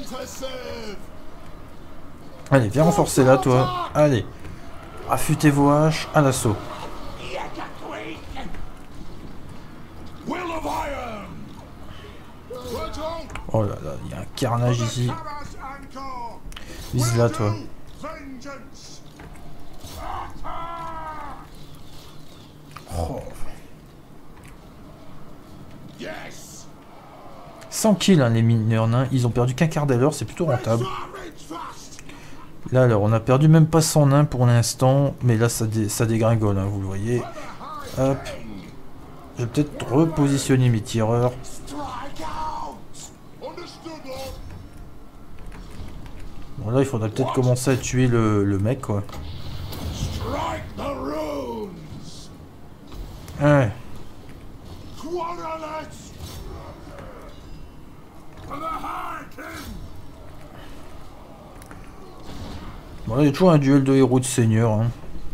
Allez, viens renforcer là toi. Allez. Affûtez vos haches à l'assaut. Oh là là, il y a un carnage ici. Vise là, toi. cent kills, hein, les mineurs nains. Ils ont perdu qu'un quart d'heure, c'est plutôt rentable. Là, alors, on a perdu même pas cent nains pour l'instant. Mais là, ça, dé ça dégringole, hein, vous le voyez. Hop. Je vais peut-être repositionner mes tireurs. Bon, là, il faudrait peut-être commencer à tuer le, le mec, quoi. Ouais. Bon, là, il y a toujours un duel de héros de seigneur. Hein.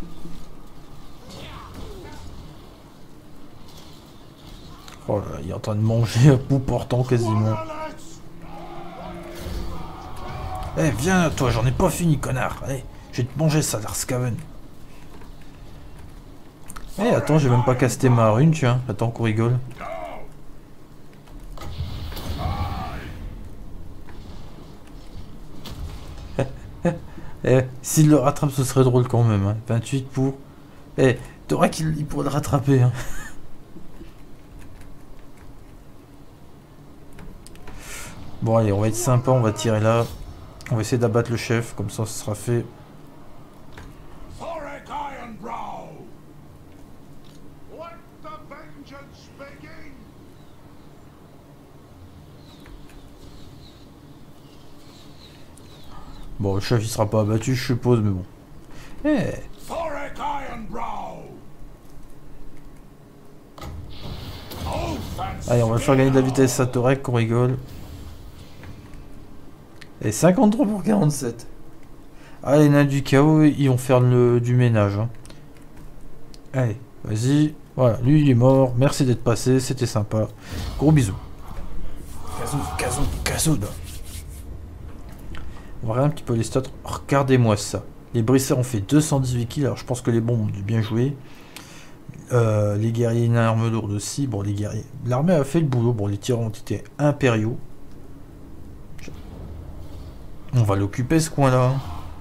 Oh là, il est en train de manger à bout portant quasiment. Eh, viens, toi, j'en ai pas fini, connard. Allez, je vais te manger ça, Darskaven. Eh, attends, j'ai même pas casté ma rune, tiens. Attends qu'on rigole. Eh, s'il le rattrape, ce serait drôle quand même. Hein. vingt-huit pour... Eh, t'auras qu'il il pourrait le rattraper. Hein. Bon, allez, on va être sympa, on va tirer là. On va essayer d'abattre le chef, comme ça, ce sera fait. Bon, le chef il sera pas abattu, je suppose, mais bon. Eh hey. Allez, on va faire gagner de la vitesse à Thorek, qu'on rigole. Et cinquante-trois pour quarante-sept. Ah, les nains du chaos, ils vont faire le, du ménage. Hein. Allez, vas-y. Voilà, lui il est mort. Merci d'être passé, c'était sympa. Gros bisous. Kazoud, Kazoud, Kazoud. On va regarder un petit peu les stats. Regardez-moi ça. Les brisseurs ont fait deux cent dix-huit kills. Alors je pense que les bombes ont dû bien jouer. Euh, les guerriers nains armes lourdes aussi. Bon, les guerriers. L'armée a fait le boulot. Bon, les tirs ont été impériaux. On va l'occuper ce coin-là.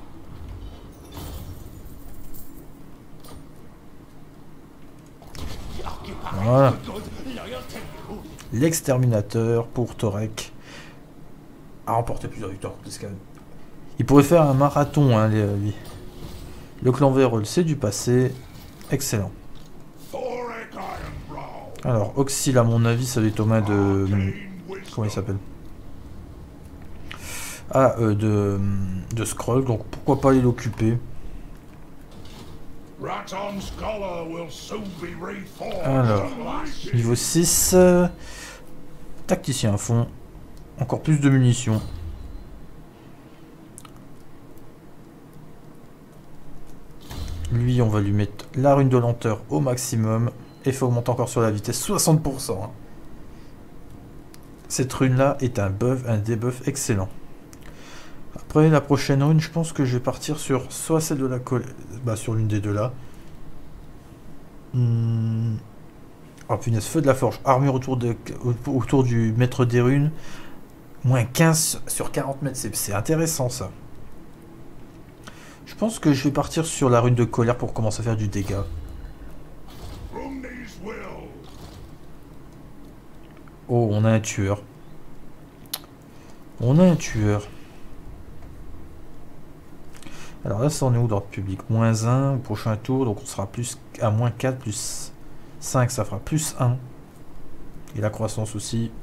Voilà. L'exterminateur pour Thorek a remporté plusieurs victoires contre Skaven. Il pourrait faire un marathon, hein, lui. Le clan Vérol, c'est du passé. Excellent. Alors, Oxyle, à mon avis, ça doit être aux mains de... Comment il s'appelle? Ah, euh, de... de Skrull, donc pourquoi pas aller l'occuper. Alors, niveau six, euh, tacticien à fond, encore plus de munitions. Lui, on va lui mettre la rune de lenteur au maximum, et il faut augmenter encore sur la vitesse, soixante pour cent. Hein. Cette rune-là est un buff, un debuff excellent. Après, la prochaine rune, je pense que je vais partir sur soit celle de la colère, bah sur l'une des deux là. Hmm. Oh punaise, feu de la forge, armure autour, de, autour du maître des runes, moins quinze sur quarante mètres, c'est intéressant ça. Je pense que je vais partir sur la rune de colère pour commencer à faire du dégât. Oh, on a un tueur. On a un tueur. Alors là, ça en est où d'ordre public? Moins un au prochain tour, donc on sera plus à moins quatre, plus cinq, ça fera plus un. Et la croissance aussi.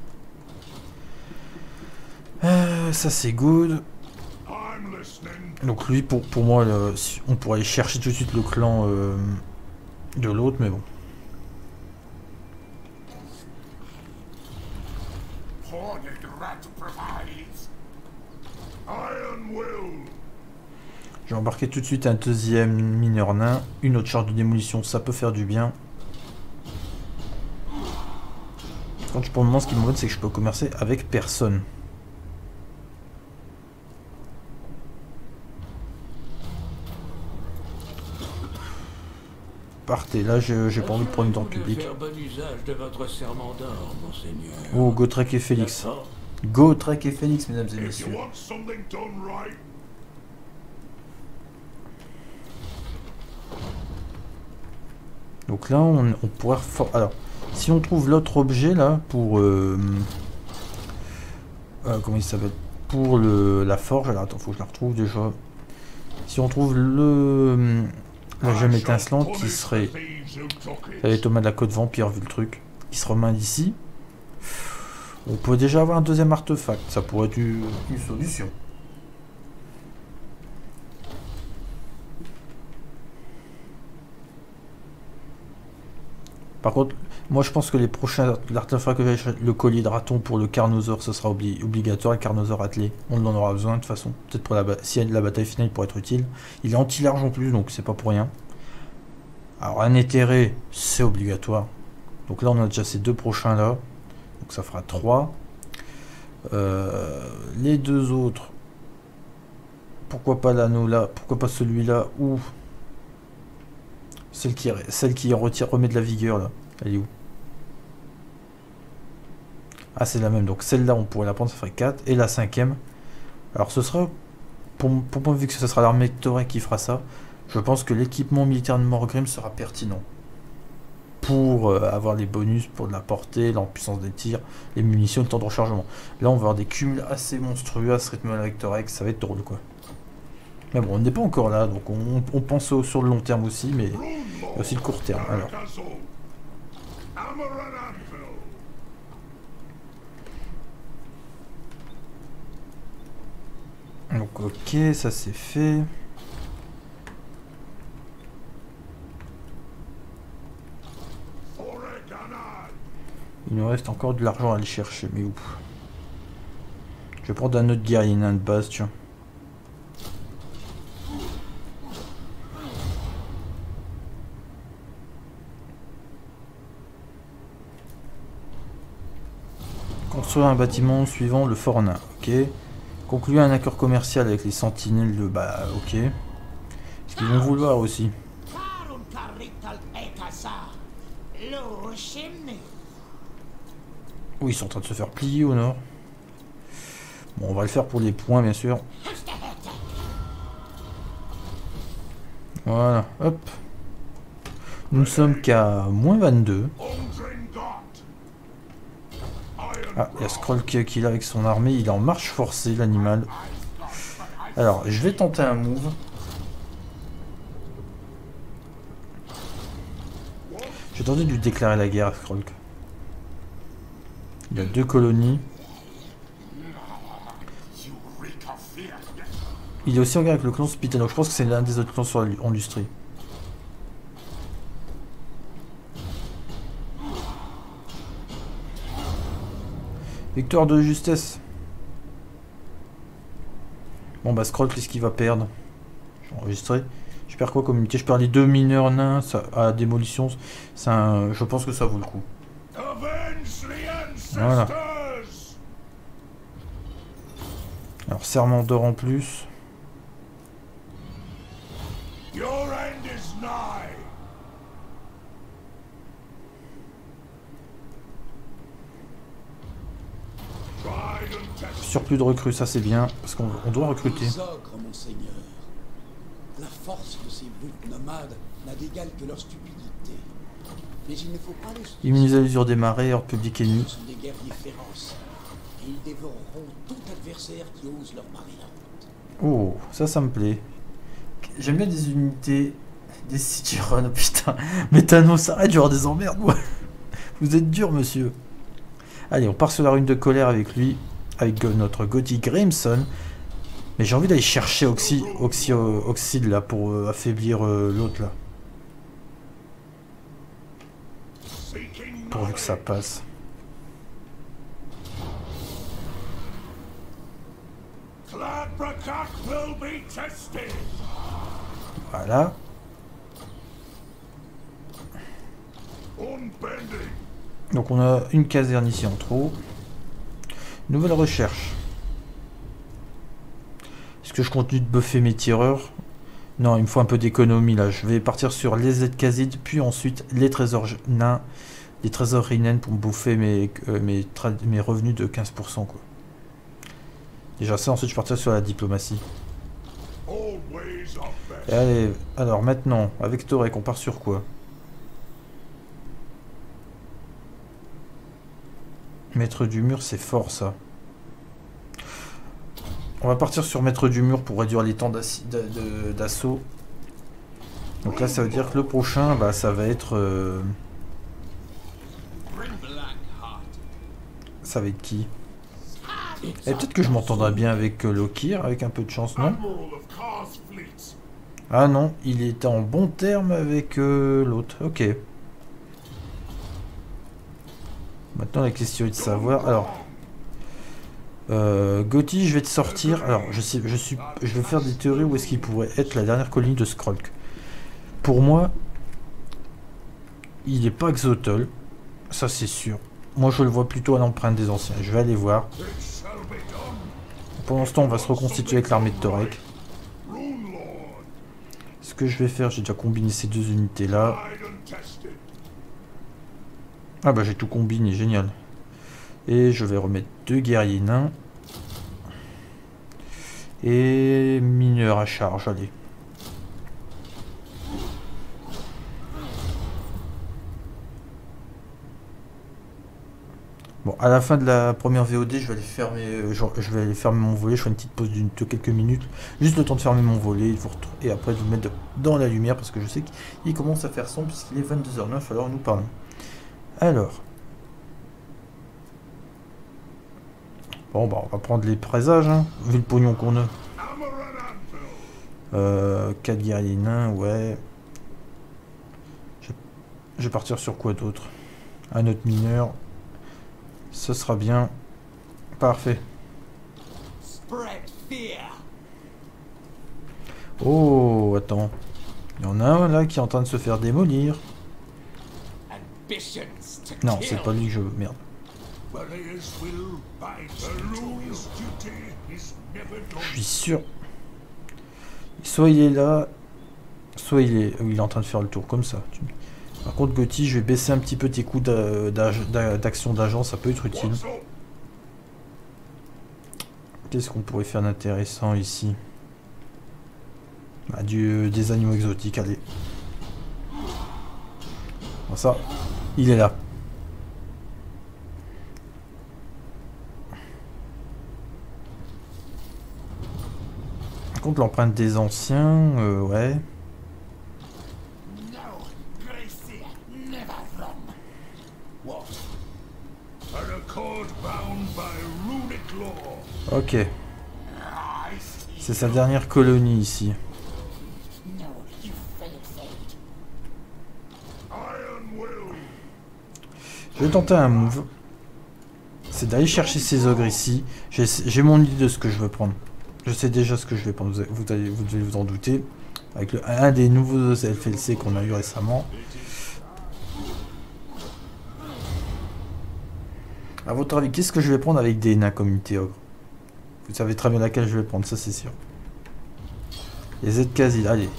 Euh, ça c'est good. Donc lui, pour, pour moi, le, on pourrait aller chercher tout de suite le clan euh, de l'autre, mais bon. Je vais embarquer tout de suite un deuxième mineur nain. Une autre charge de démolition, ça peut faire du bien. Donc pour le moment, ce qui m'embête, c'est que je peux commercer avec personne. Partez, là j'ai pas envie de prendre une temps public. Oh, Gotrek et Félix. Gotrek et Félix, mesdames et messieurs. Donc là, on, on pourrait... Alors, si on trouve l'autre objet, là, pour... Euh, Euh, comment il s'appelle? Pour le, la forge. Alors attends, faut que je la retrouve déjà. Si on trouve le la gemme étincelante qui serait... Ça va être Thomas de la Côte Vampire vu le truc. Qui se remet d'ici. On peut déjà avoir un deuxième artefact. Ça pourrait être une, une solution. Par contre, moi je pense que les prochains artefacts que j'ai, le collier de raton pour le Carnosaure, ce sera obli obligatoire, le Carnosaure attelé. On en aura besoin de toute façon. Peut-être pour la, si la bataille finale pour être utile. Il est anti-large en plus, donc c'est pas pour rien. Alors un éthéré, c'est obligatoire. Donc là on a déjà ces deux prochains là. Donc ça fera trois. Euh, les deux autres. Pourquoi pas l'anneau là? Pourquoi pas celui-là? Ou celle qui, celle qui retire, remet de la vigueur là. Elle est où? Ah c'est la même. Donc celle-là on pourrait la prendre, ça ferait quatre. Et la cinquième. Alors ce sera, pour, pour moi vu que ce sera l'armée de Torek qui fera ça, je pense que l'équipement militaire de Morgrim sera pertinent. Pour euh, avoir les bonus pour de la portée, l'empuissance des tirs, les munitions, le temps de rechargement. Là on va avoir des cumuls assez monstrueux à ce rythme avec Torek, ça va être drôle quoi. Mais bon, on n'est pas encore là, donc on, on pense au, sur le long terme aussi, mais aussi le court terme. Alors. Donc ok, ça c'est fait. Il nous reste encore de l'argent à aller chercher, mais où? Je vais prendre un autre guerrier nain de base, tiens. Construire un bâtiment suivant le fort nain, ok. Conclure un accord commercial avec les sentinelles de... Bah, ok. Est-ce qu'ils vont vouloir aussi? Oui, ils sont en train de se faire plier au nord. Bon, on va le faire pour les points, bien sûr. Voilà, hop. Nous ne sommes qu'à moins vingt-deux. Ah, il y a Skrull qui, qui est là avec son armée. Il est en marche forcée, l'animal. Alors, je vais tenter un move. J'ai tenté de lui déclarer la guerre à Skrull. Il y a deux colonies. Il est aussi en guerre avec le clan Spitano. Je pense que c'est l'un des autres clans sur l'industrie. Victoire de justesse. Bon bah Skrull, qu'est-ce qu'il va perdre? Je vais enregistrer. Je perds quoi comme unité? Je perds les deux mineurs nains ça, à démolition. Un, je pense que ça vaut le coup. Voilà. Alors serment d'or en plus. Surplus de recrues, ça c'est bien, parce qu'on doit recruter. Mon seigneur. La force de ces brutes nomades n'a d'égal que leur stupidité. Mais il ne faut pas les... Immuniser à l'usure des marais, hors public ennemi. Ce sont des guerriers féroces. Et ils dévoreront tout adversaire qui ose leur marée la route. Oh, ça, ça me plaît. J'aime bien des unités... Des Cityron, putain. Mais Thanos, arrête, genre des emmerdes, moi. Vous êtes dur, monsieur. Allez, on part sur la rune de colère avec lui. Avec notre Gothic Grimson. Mais j'ai envie d'aller chercher Oxy, Oxy, euh, Oxide là pour euh, affaiblir euh, l'autre là. Pourvu que ça passe. Voilà. Donc on a une caserne ici en trop. Nouvelle recherche. Est-ce que je continue de buffer mes tireurs? Non, il me faut un peu d'économie là. Je vais partir sur les Z-Khazid, puis ensuite les trésors nains, les trésors naines pour me bouffer mes, euh, mes, mes revenus de quinze pour cent quoi. Déjà ça, ensuite je partirai sur la diplomatie. Et allez, alors maintenant, avec Torek, on part sur quoi? Maître du mur, c'est fort ça. On va partir sur maître du mur pour réduire les temps d'assaut. Donc là, ça veut dire que le prochain, bah, ça va être... Euh... Ça va être qui? Et peut-être que je m'entendrai bien avec euh, Lokir, avec un peu de chance, non? Ah non, il était en bon terme avec euh, l'autre. Ok. Maintenant, la question est de savoir... Alors... Euh, Gotti, je vais te sortir. Alors, je sais, je suis, je vais faire des théories où est-ce qu'il pourrait être la dernière colonie de Skrulk. Pour moi, il n'est pas Xotl, ça c'est sûr. Moi, je le vois plutôt à l'empreinte des anciens. Je vais aller voir. Pendant ce temps, on va se reconstituer avec l'armée de Torek. Ce que je vais faire, j'ai déjà combiné ces deux unités là. Ah bah j'ai tout combiné, génial. Et je vais remettre deux guerriers nains. Et mineurs à charge, allez. Bon, à la fin de la première V O D, je vais aller fermer, genre, je vais aller fermer mon volet. Je ferai une petite pause de quelques minutes. Juste le temps de fermer mon volet. Et après de vous mettre dans la lumière parce que je sais qu'il commence à faire sombre puisqu'il est vingt-deux heures neuf, alors nous parlons. Alors. Bon, bah, on va prendre les présages, hein, vu le pognon qu'on a. Euh, quatre guerriers nains, ouais. Je... je vais partir sur quoi d'autre? Un autre mineur. Ce sera bien. Parfait. Oh, attends. Il y en a un là qui est en train de se faire démolir. Non, c'est pas lui que je veux. Merde. Je suis sûr. Soit il est là, soit il est, il est en train de faire le tour, comme ça. Par contre, Gotti, je vais baisser un petit peu tes coûts d'action d'agent, ça peut être utile. Qu'est-ce qu'on pourrait faire d'intéressant ici? Bah, du, des animaux exotiques, allez. Bon, ça, il est là. Par contre, l'empreinte des anciens, euh, ouais. Ok. C'est sa dernière colonie ici. Je vais tenter un move. C'est d'aller chercher ces ogres ici. J'ai mon idée de ce que je veux prendre. Je sais déjà ce que je vais prendre. Vous, vous, allez, vous devez vous en douter. Avec le, un des nouveaux F L C qu'on a eu récemment. A votre avis, qu'est-ce que je vais prendre avec des nains communauté ogre? Vous savez très bien laquelle je vais prendre, ça c'est sûr. Les Z-Kazil, allez.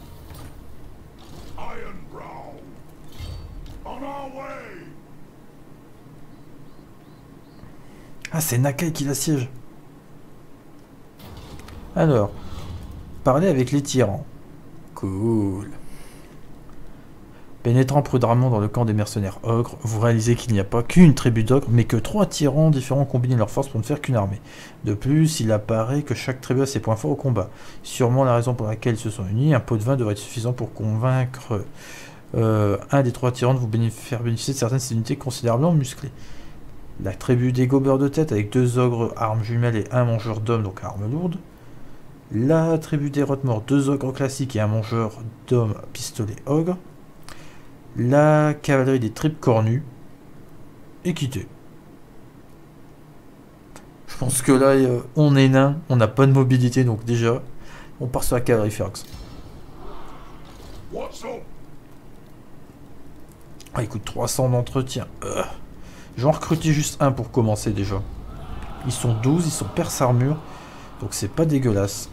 Ah, c'est Nakai qui l'assiège. Alors, parler avec les tyrans. Cool. Pénétrant prudemment dans le camp des mercenaires ogres, vous réalisez qu'il n'y a pas qu'une tribu d'ogres, mais que trois tyrans différents combinent leurs forces pour ne faire qu'une armée. De plus, il apparaît que chaque tribu a ses points forts au combat. Sûrement la raison pour laquelle ils se sont unis, un pot de vin devrait être suffisant pour convaincre euh, un des trois tyrans de vous bénéf faire bénéficier de certaines unités considérablement musclées. La tribu des gobeurs de tête avec deux ogres armes jumelles et un mangeur d'hommes, donc armes lourdes. La tribu des Rotmore, deux ogres classiques et un mangeur d'hommes pistolet ogre. La cavalerie des tripes cornues. Équité. Je pense que là, euh, on est nain, on n'a pas de mobilité, donc déjà, on part sur la cavalerie Ferox. Ah, écoute, trois cents d'entretien. Euh, je vais en recruter juste un pour commencer déjà. Ils sont douze, ils sont perse armure, donc c'est pas dégueulasse.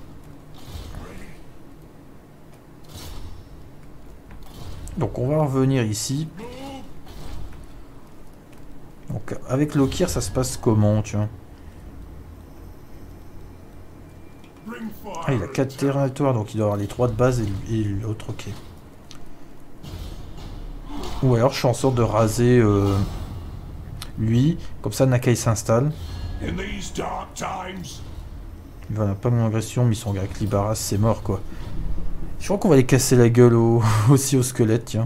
Donc on va revenir ici. Donc avec Lokir ça se passe comment, tu vois? Ah, il a quatre territoires, donc il doit avoir les trois de base et, et l'autre, ok. Ou alors je suis en sorte de raser euh, lui, comme ça Nakai s'installe. Voilà, pas mon agression, mais ils sont avec Libaras, c'est mort quoi. Je crois qu'on va les casser la gueule au... aussi au squelette, tiens.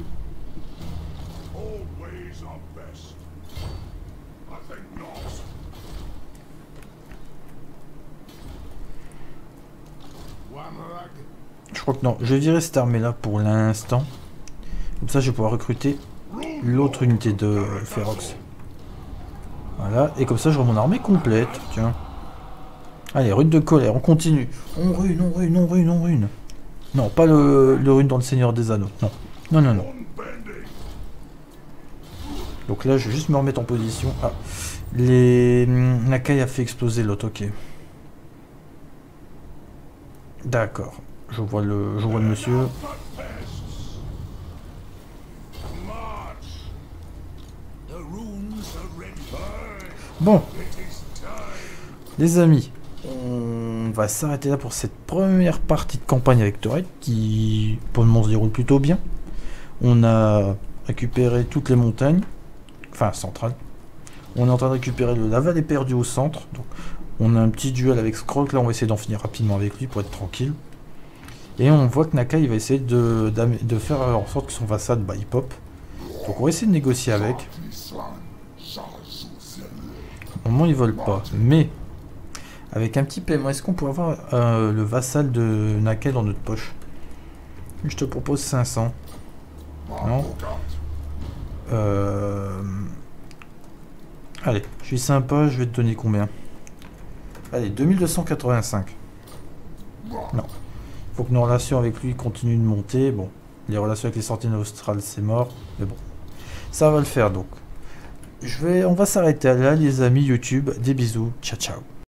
Je crois que non, je vais virer cette armée là pour l'instant. Comme ça je vais pouvoir recruter l'autre unité de Ferox. Voilà, et comme ça j'aurai mon armée complète, tiens. Allez, rune de colère, on continue. On rune, on rune, on rune, on rune. Non, pas le, le rune dans le Seigneur des Anneaux, non. Non, non, non. Donc là, je vais juste me remettre en position. Ah, les... Nakai a fait exploser l'autre, ok. D'accord. Je vois le, je vois le monsieur. Bon. Les amis, on va s'arrêter là pour cette première partie de campagne avec Tourette qui, pour le moment, se déroule plutôt bien. On a récupéré toutes les montagnes, enfin centrales. On est en train de récupérer le la vallée perdue au centre. Donc, on a un petit duel avec Scroll. Là, on va essayer d'en finir rapidement avec lui pour être tranquille. Et on voit que Nakai il va essayer de, de faire en sorte que son vassal bah, il pop. Donc on va essayer de négocier avec. Au moment ils veulent pas. Mais avec un petit paiement, est-ce qu'on pourrait avoir euh, le vassal de Nakai dans notre poche? Je te propose cinq cents. Non euh... Allez, je suis sympa, je vais te donner combien? Allez, deux mille deux cent quatre-vingt-cinq. Non. Faut que nos relations avec lui continuent de monter. Bon, les relations avec les Sentinelles australes, c'est mort. Mais bon, ça va le faire donc. Je vais, on va s'arrêter là, les amis YouTube. Des bisous. Ciao, ciao.